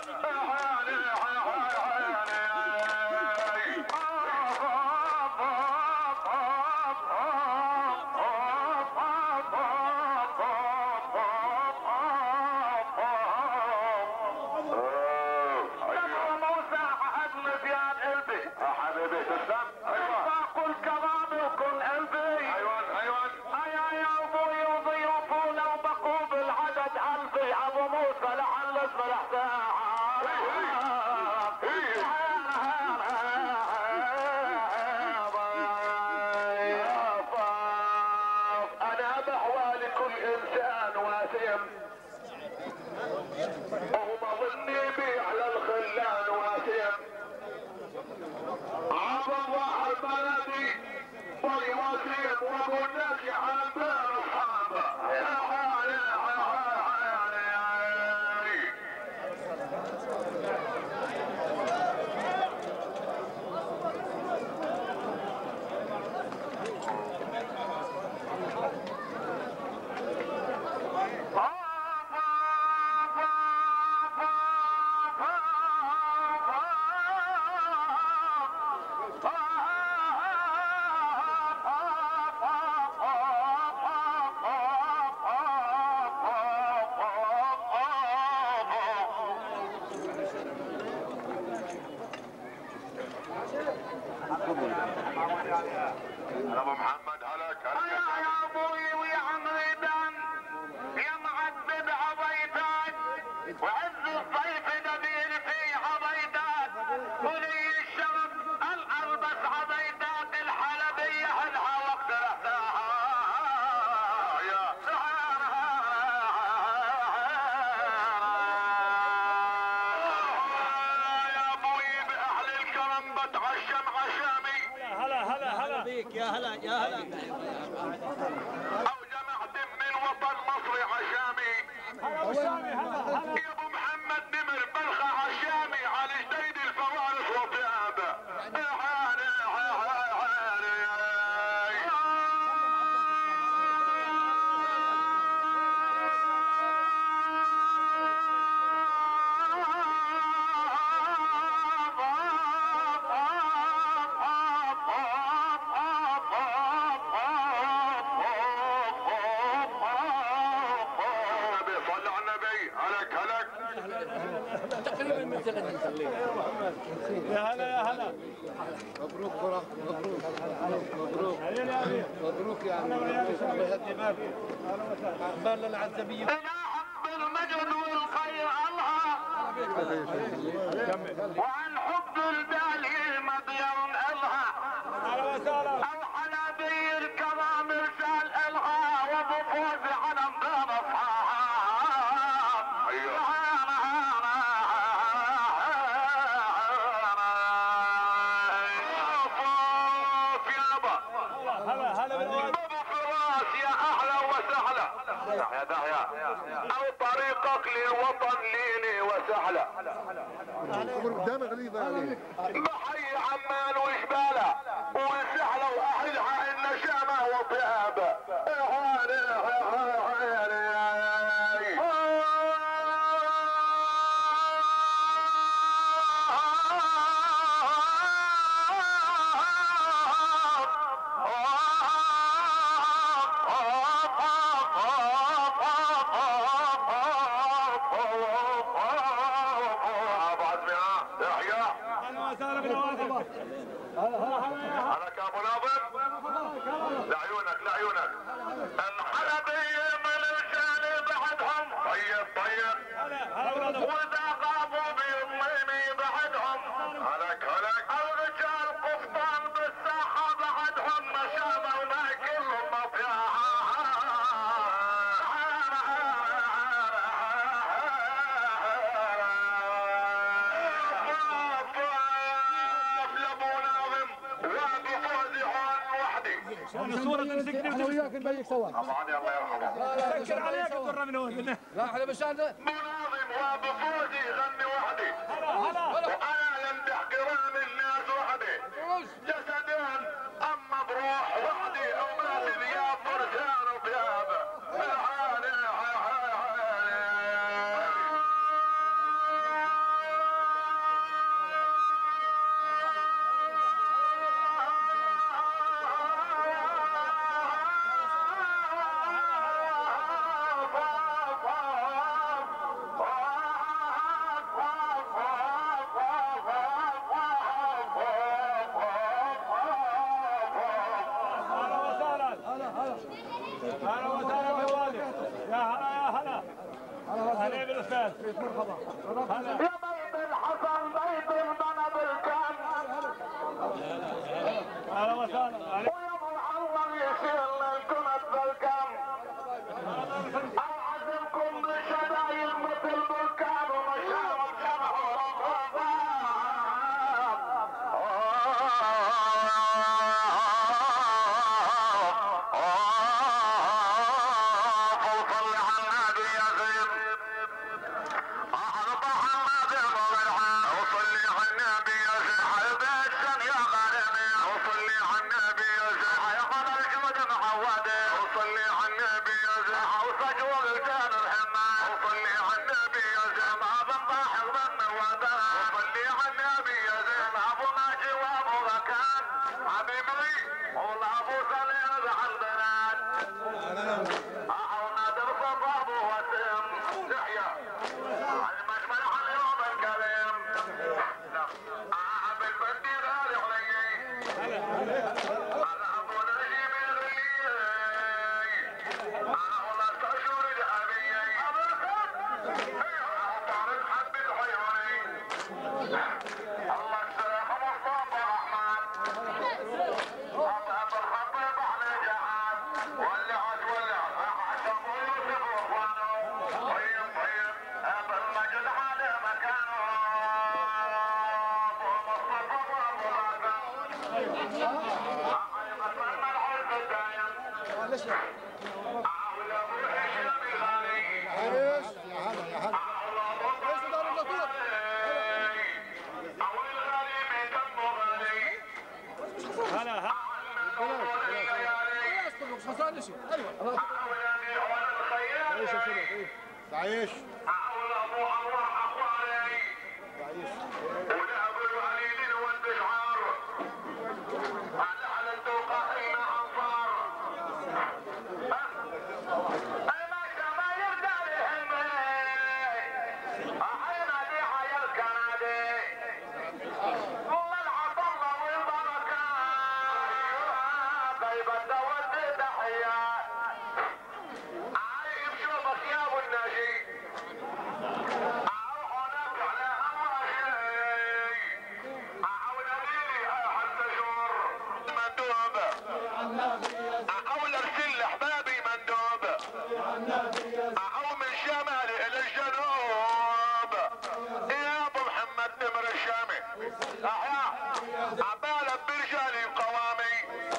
حبيبي تسلم. ايوه. كل كرامة وكل قلبي. ايوه ايوه. ايوه يا ابوي تصبر انا بحوالي كل انسان واسم وهم ظني بي على الخلان واسم عبد الله البلدي طي وسيم وابو الناس على بين اصحابه يا حالي يا حالي ابو محمد هلك هلك يا ابوي ويا عمري دان يا معذب عبيدات وعز الصيف نبيل في عبيدات ولي الشرف الالبس عبيدات الحلبيه هلها وقت رحتها يا يا ابوي باهل الكرم بتعشم عشامي هلا هلا هلا بيك يا هلا يا هلا. او جمعت من وطن مصري عشامي هلا وسامي هلا هلا يا ابو محمد نمر بلخة عشامي على جديد الفوارس وطيابه حالي صلى على النبي هلك هلك تقريبا من ثلاث نخليه. يا هلا يا هلا مبروك فرح مبروك مبروك عيني يا امير مبروك يا انا عمي وياك الله يهدي بالك اهلا وسهلا اخبار لنا عزبيه. الى حب المجد والخير الله وعن حب البالي مدير الها اهلا وسهلا او حنابي الكرام رسال الها وابو فوز على مدام اصحاب هلا هلا بالوالد ابو فراس يا اهلا وسهلا دحيا دحيا او طريقك للوطن ليلي وسهلا دام غليظة عليك بحي عمان وجباله وسهلا واهلها النشامه وطيابه اهلا وسهلا بالوالد عليك يا ابو ناظم لعيونك لعيونك الحلبية من الشان بعدهم طيب طيب هلا هلا بالوالد واذا غابوا بيضميمي بعدهم هلك هلك الرجال قفطان بالساحة بعدهم نشامة وما كلهم مطيعها صورة نسكر انا وياك نبيك سوا. طبعا الله يرحمه نسكر عليك تقرب من هون لا احنا بالشهاده. مناظم وبفوزي غني وحدي هلا هلا وانا لم تحقران الناس وحدي جسدين اما بروح وحدي او مازن يا فرسان وثيابه الحالي عباس مرحبا. هلا يا بيت الحسن بيت البنا بالكم. اهلا وسهلا. ويا ابو الله يشيل الكنت بالكم. اعزمكم بالشدايد مثل بالكم ومشاوى الجمع والغرباء. وصل على النبي يا زين. أربع حماد ومرعى وصلي على النبي يا زين. حبيتشن يا غرمي وصلي على النبي يا زين. حيقضى الجود معوده وصلي على النبي يا زين. وصج ورجال الهمة وصلي على النبي يا زين. ما بنضحك من وده وصلي على النبي يا زين. أبو ماجي وأبو بكر حبيبي والله أبو سليم زعل بنات. أعونا درس أبو وسيم تحيا المجمل على اليوم الكريم. أعب البندي غالي علي أنا أبو نجيب الغلي. أعونا استشور الأبي أعطارد حب العيوني. الله السلاح مصطفى رحمن أطاب الخطيب على جهاد. ولعت ولعت أحسن يوسف واخوانه. طيب طيب أبا المجد على مكانه. أبو مصطفى وأبو راكب حقيقة الملعون الدايم. أعول أبو هشام الغالي. أعول أبو طالب الغالي. أول الغالي من دمه غالي. هلا هلا. تعيش أعول أبو أرواح أخواني. ولعب الوليد والبشعار. على على الدوقة إلنا أنصار. أي ما ما يرجع لهم. أحينا دي حيا الكنادي. والله الله والبركة. طيبة دولت تحيات. عارف شوفك يا ابو الناجي. اروح هناك على امواشي. احاول اميلي حتى شهور مندوب. احاول ارسل لاحبابي مندوب. احاول من شمالي الى الجنوب. يا ابو محمد نمر الشامي. احيا عبالة برجالي قوامي.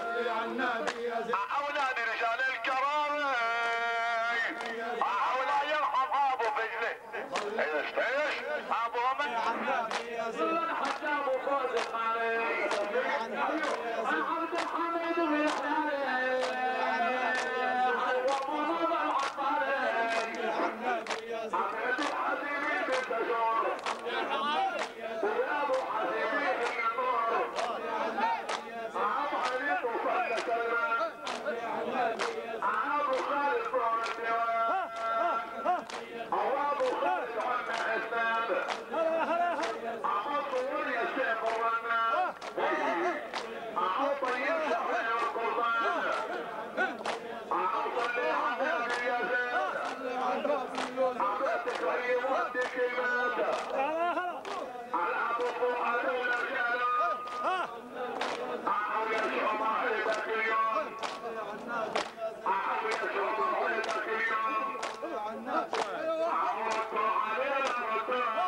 اولاد رجال الكرامي. اولاد يرحم ابو فجلي. ايش ايش ابو من حتى ابو فوز القاري. عبد الحميد الرحلاني. وابو نور العطاري. عبد الحسيبي بالتجور. ويا ابو حسيبي بالنور. ابو حنيف وفضل سلمان. ابو خالد فوق الديوان. ابو خالد عم حساب. ابو طول يا شيخ الرنان. ابو طيب شحن القربان. ابو صلي على النبي يا زين. ابو تكريم ودك المادة. على ابو فؤاد الرجال. أعو يسوع موعدك اليوم. أعو يسوع موعدك اليوم. أعو ردوا علينا ردوا.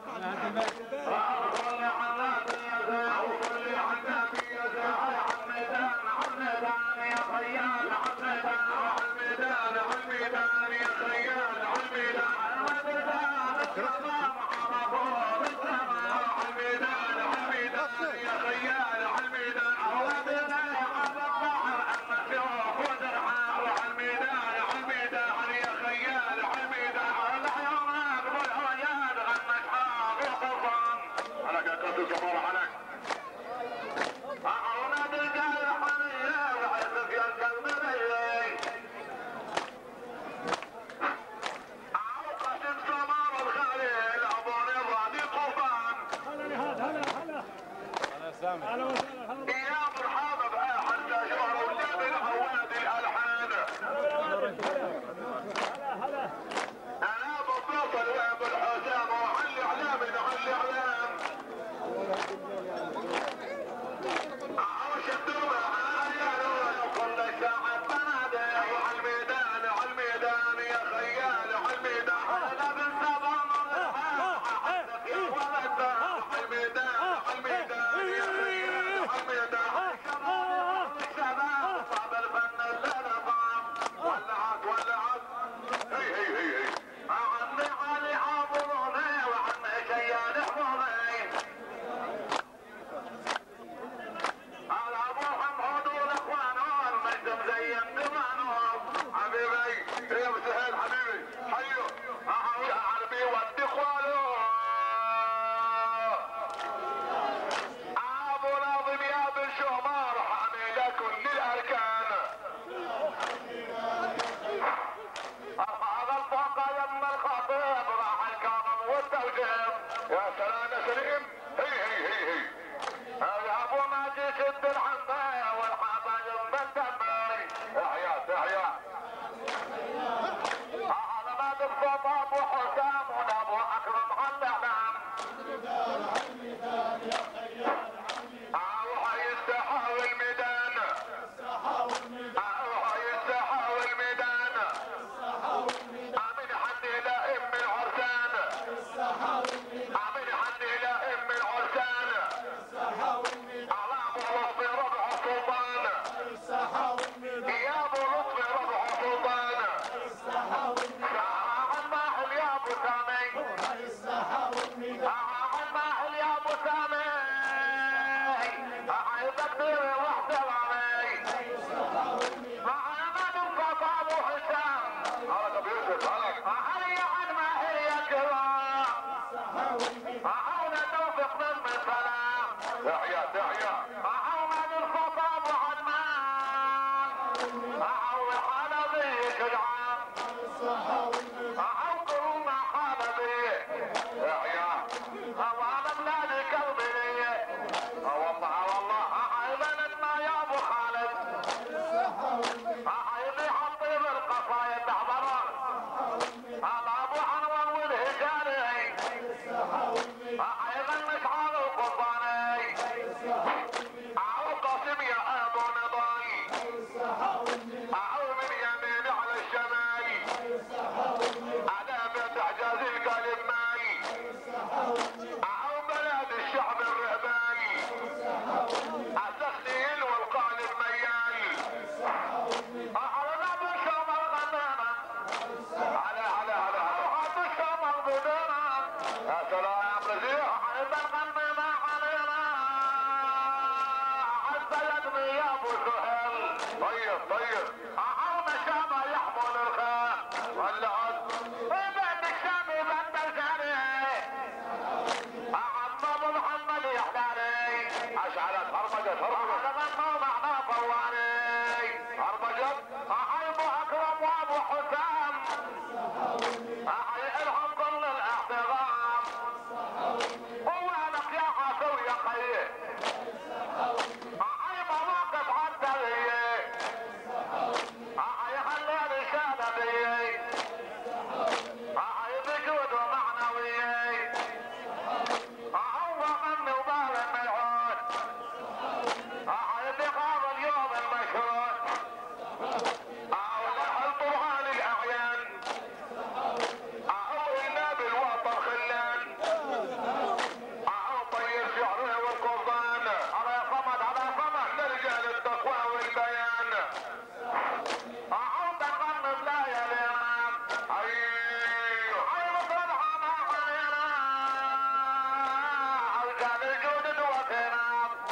صلي على النبي يا زين. أو صلي على النبي يا زين. عالميدان عالميدان يا خيال عالميدان. عالميدان عالميدان يا خيال عالميدان. عالميدان السماء عرفوا السماء. عالميدان عالميدان يا خيال عالميدان. عالميدان على البحر أما سواه ودرعا. وعالميدان عالميدان يا خيال عالميدان. العيونات والعياد غنى أصحاب القرآن. على قد الزمر عليك. أولاد الرجال حنية وعزف يا القلب ليلي. عوقة السمار الخليل أبو رضا دي طوفان. هلا وسهلا. يا مرحبا بها حتى شهر ولاد العواد الألحان. أنا بطلط الوهم وابو حسام وابو اكرم علام وهاي الساحة والميدان وهاي الساحة والميدان من حدي لائم من عرسان من حدي لائم من عرسان على ابو لطفي ربع سلطان يا ابو لطفي ربع سلطان عن ماحل يا ابو سامي عن ماحل يا ابو سامي تقدير واحترامي محمد القطع ابو حسام حركة بيوسف حركة علي عن ماهر يا كرام عونا توفيق من سلام تحيا تحيا محمد القطع ابو عدنان عوي حلبي شجعان عوكم مع حلبي تحيا وانا بلادي قلبي لي والله والله بلد ما يا ابو خالد يضي حطي بالقصايد احضران هذا ابو حنون والهجاني يغنك على القصاني او قاسم يا ابو نضال او من يمين على الشمال على بيت حجاز القلب ماي او بلاد الشعب الرهباني التخليل والقالب ميال على باب الشام الغنانة على على على على الشام الغنانة يا سلام يا برزيل عيب الغنانة علينا عز يدمي يا ابو سهيل طيب طيب عون الشام يحمل الخير واللعب بين الشام بند الجاري عم ابو محمد يحداري اشعلت هرمجت هرمجت غنوا معنا طواني هرمجت ابو اكرم وابو حسام الهم كل الاحترام ووينك يا عسو يا خيه مواقف عالدريه خليني شنبيه بجود معنويه هو غني وبال الملعون بقام اليوم المشهور ولح البرهان الاعيان الناب الوطن خلان طيب شعره والقربان على صمد على صمد لرجال التقوى والبيان عود الغنم لا يليمان ايوه هاي مصر الحما علينا رجال الجود دوتنا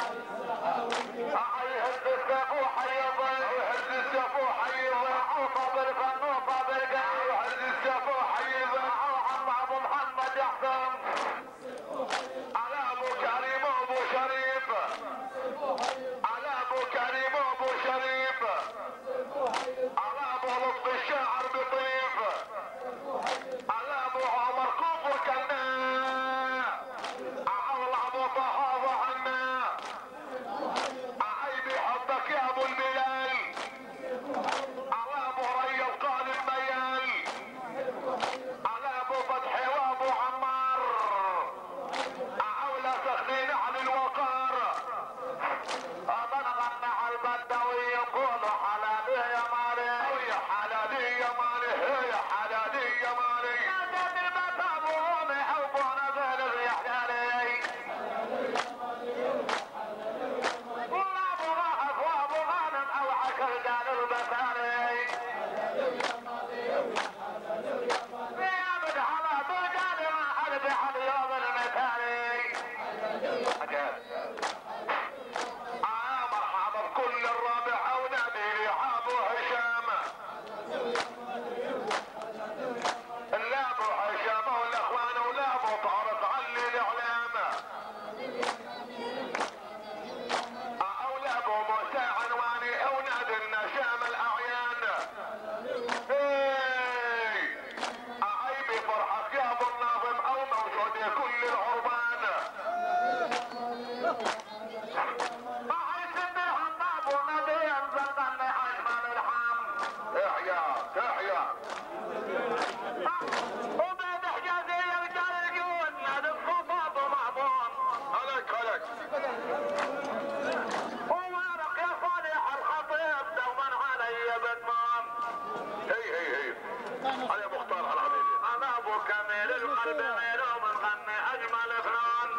هاي هز السيف وحيض هز السيف وحيض صابر فنو صابر قاعد هز السيف وحيض عم ابو محمد يحسن على ابو كريم وابو شريف على ابو كريم وابو شريف على ابو لطف الشاعر بطيف على ابو عمر كوف وكنا على ابو طه وعنا عيبي حبك يا ابو البلال على ابو ري القالب ميال على ابو فتحي وابو عمار عولة سخنين عن الوقار هذا نغنى على البدوي يقولوا حلالي يا مالي يا حلالي يا مالي يا حلالي يا مالي يا جد البيت ابو رومي او بونا غير يا حلالي ولا ابو راحف وابو غانم او عشر قال البثالي يا من على بقال ما حلف حد يوم المثالي آه مرحبا بكل الرابع ونادي لي ابو هشام لا ابو هشام والاخوان ولا ابو طارق علي الاعلام او لا ابو موسى عنواني او نادي النشام الاعيان عيبي فرحك يا ابو الناظم او موجودي كل كميل القلب ميلو بنغني اجمل فنون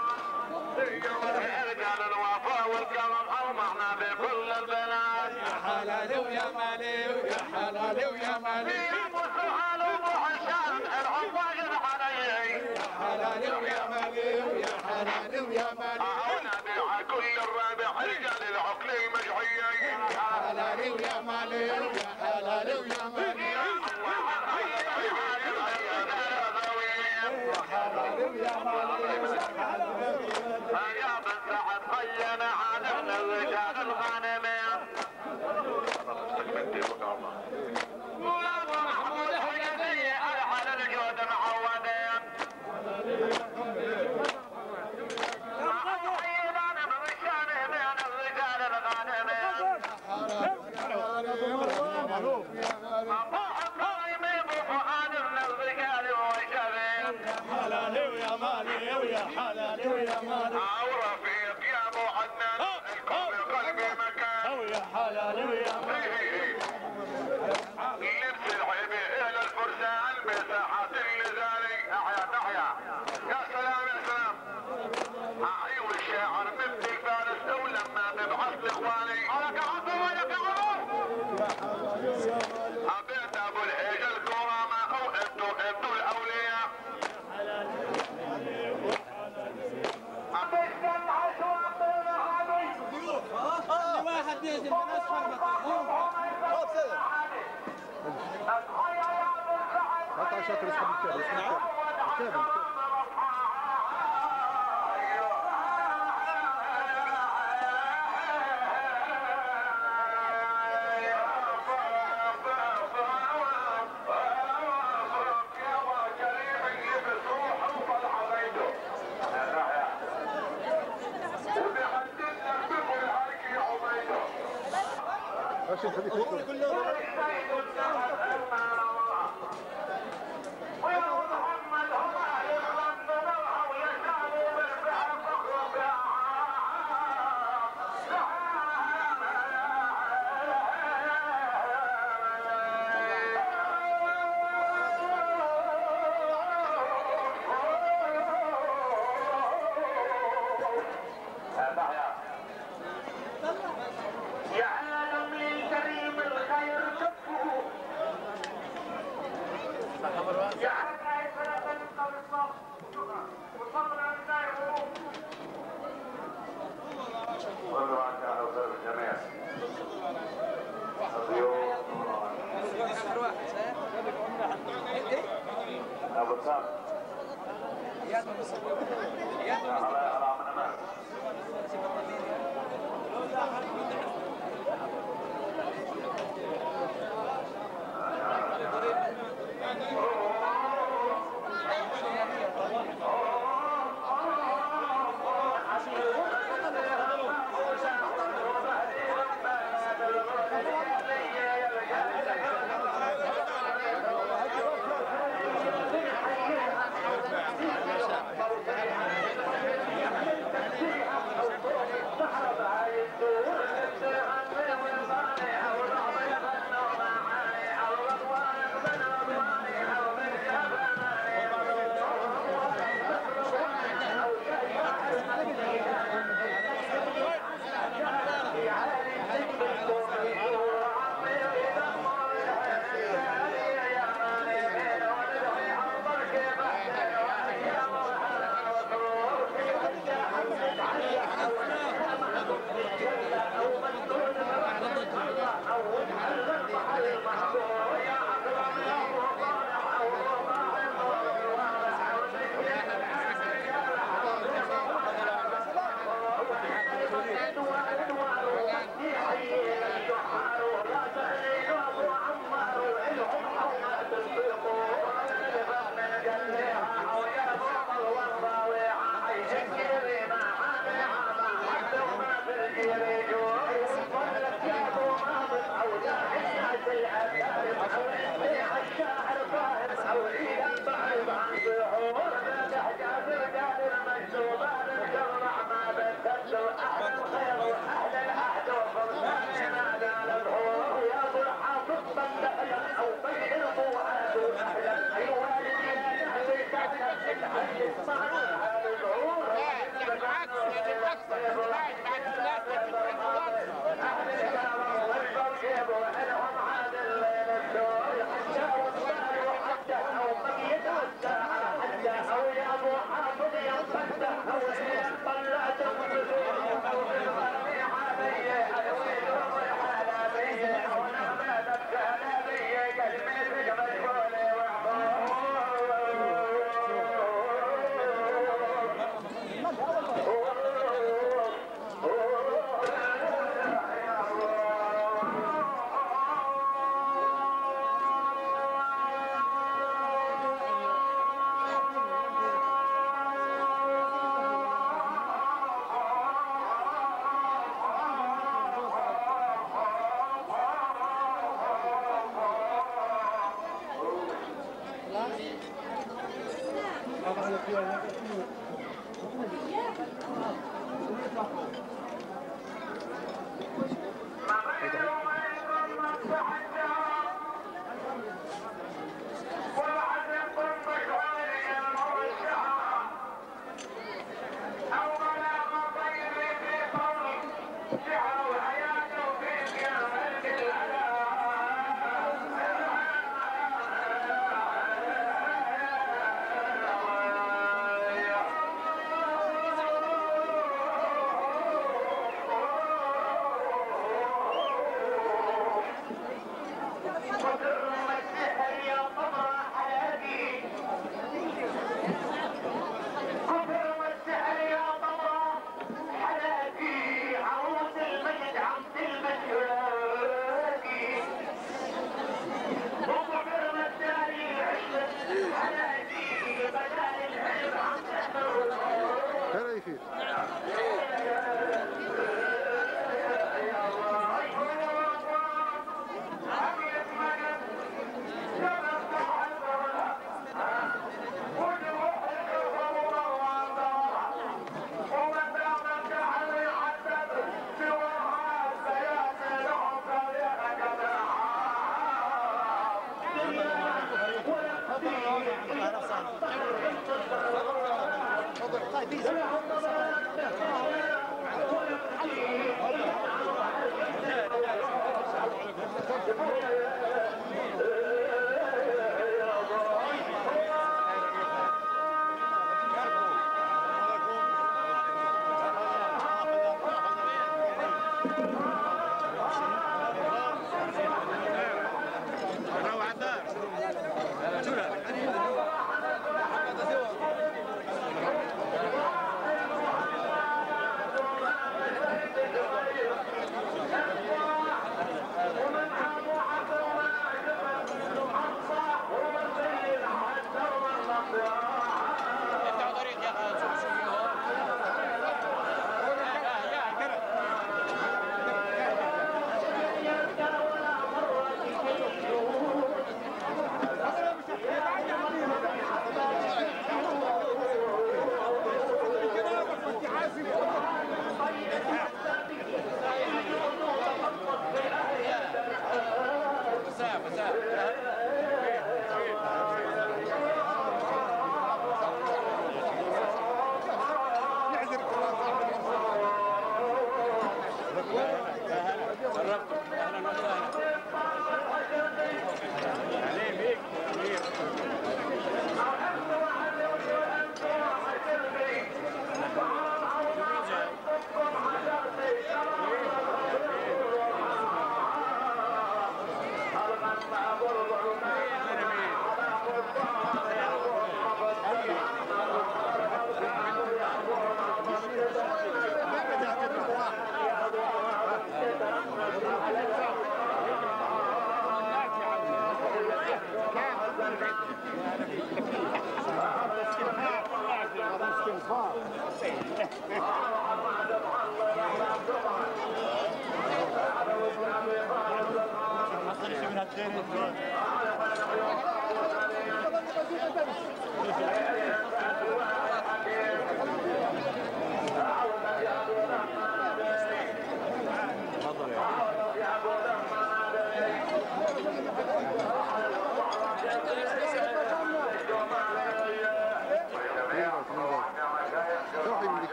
رجال الوفا والكرم اوضحنا بكل البلاد يا حلالي ويا مالي ويا حلالي ويا مالي يا ابو سهل وابو حسان العواجر علي يا حلالي ويا مالي ويا حلالي ويا مالي ونبيع كل الرابع رجال العقل المجعية يا حلالي ويا مالي ويا حلالي ويا مالي يا حلالي ويا مالي يا بن سعد خينا عالمنا الرجال الغانمين ابو محمود حجازية على الجود معودين ابو حيدان بمشانه بين الرجال الغانمين ابو حكايم ابو فؤاد من الرجال والشباب حلالي ويا مالي ويا حلالي ويا مالي ورفيق يا ابو عدنان الكل قلبي مكان ويا حلالي ويا مالي لبس العيبي الى الفرسان بساحات اللزالي احيا تحيا يا سلام يا سلام اعي والشاعر مثل الفارس ولما ببعث لاخواني لك عبد ولك عمر ابيت ابو الحيج الكرامه او انتو انتو الاولياء ابيت العشوة واحد نازل من اصفر قطع شاطر اسحب الكابل اسحب الكابل ماشي خليك يا عالم للكريم الخير كفو يا حكاية فلا تنقل الصف وصبر النايم والله كان خير الجميع الضيوف ابو سام يا على من امام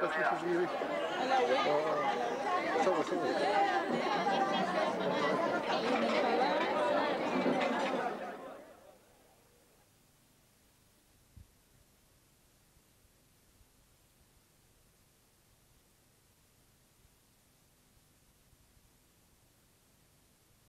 بس مش صغيرة. اه اه. سوي سوي.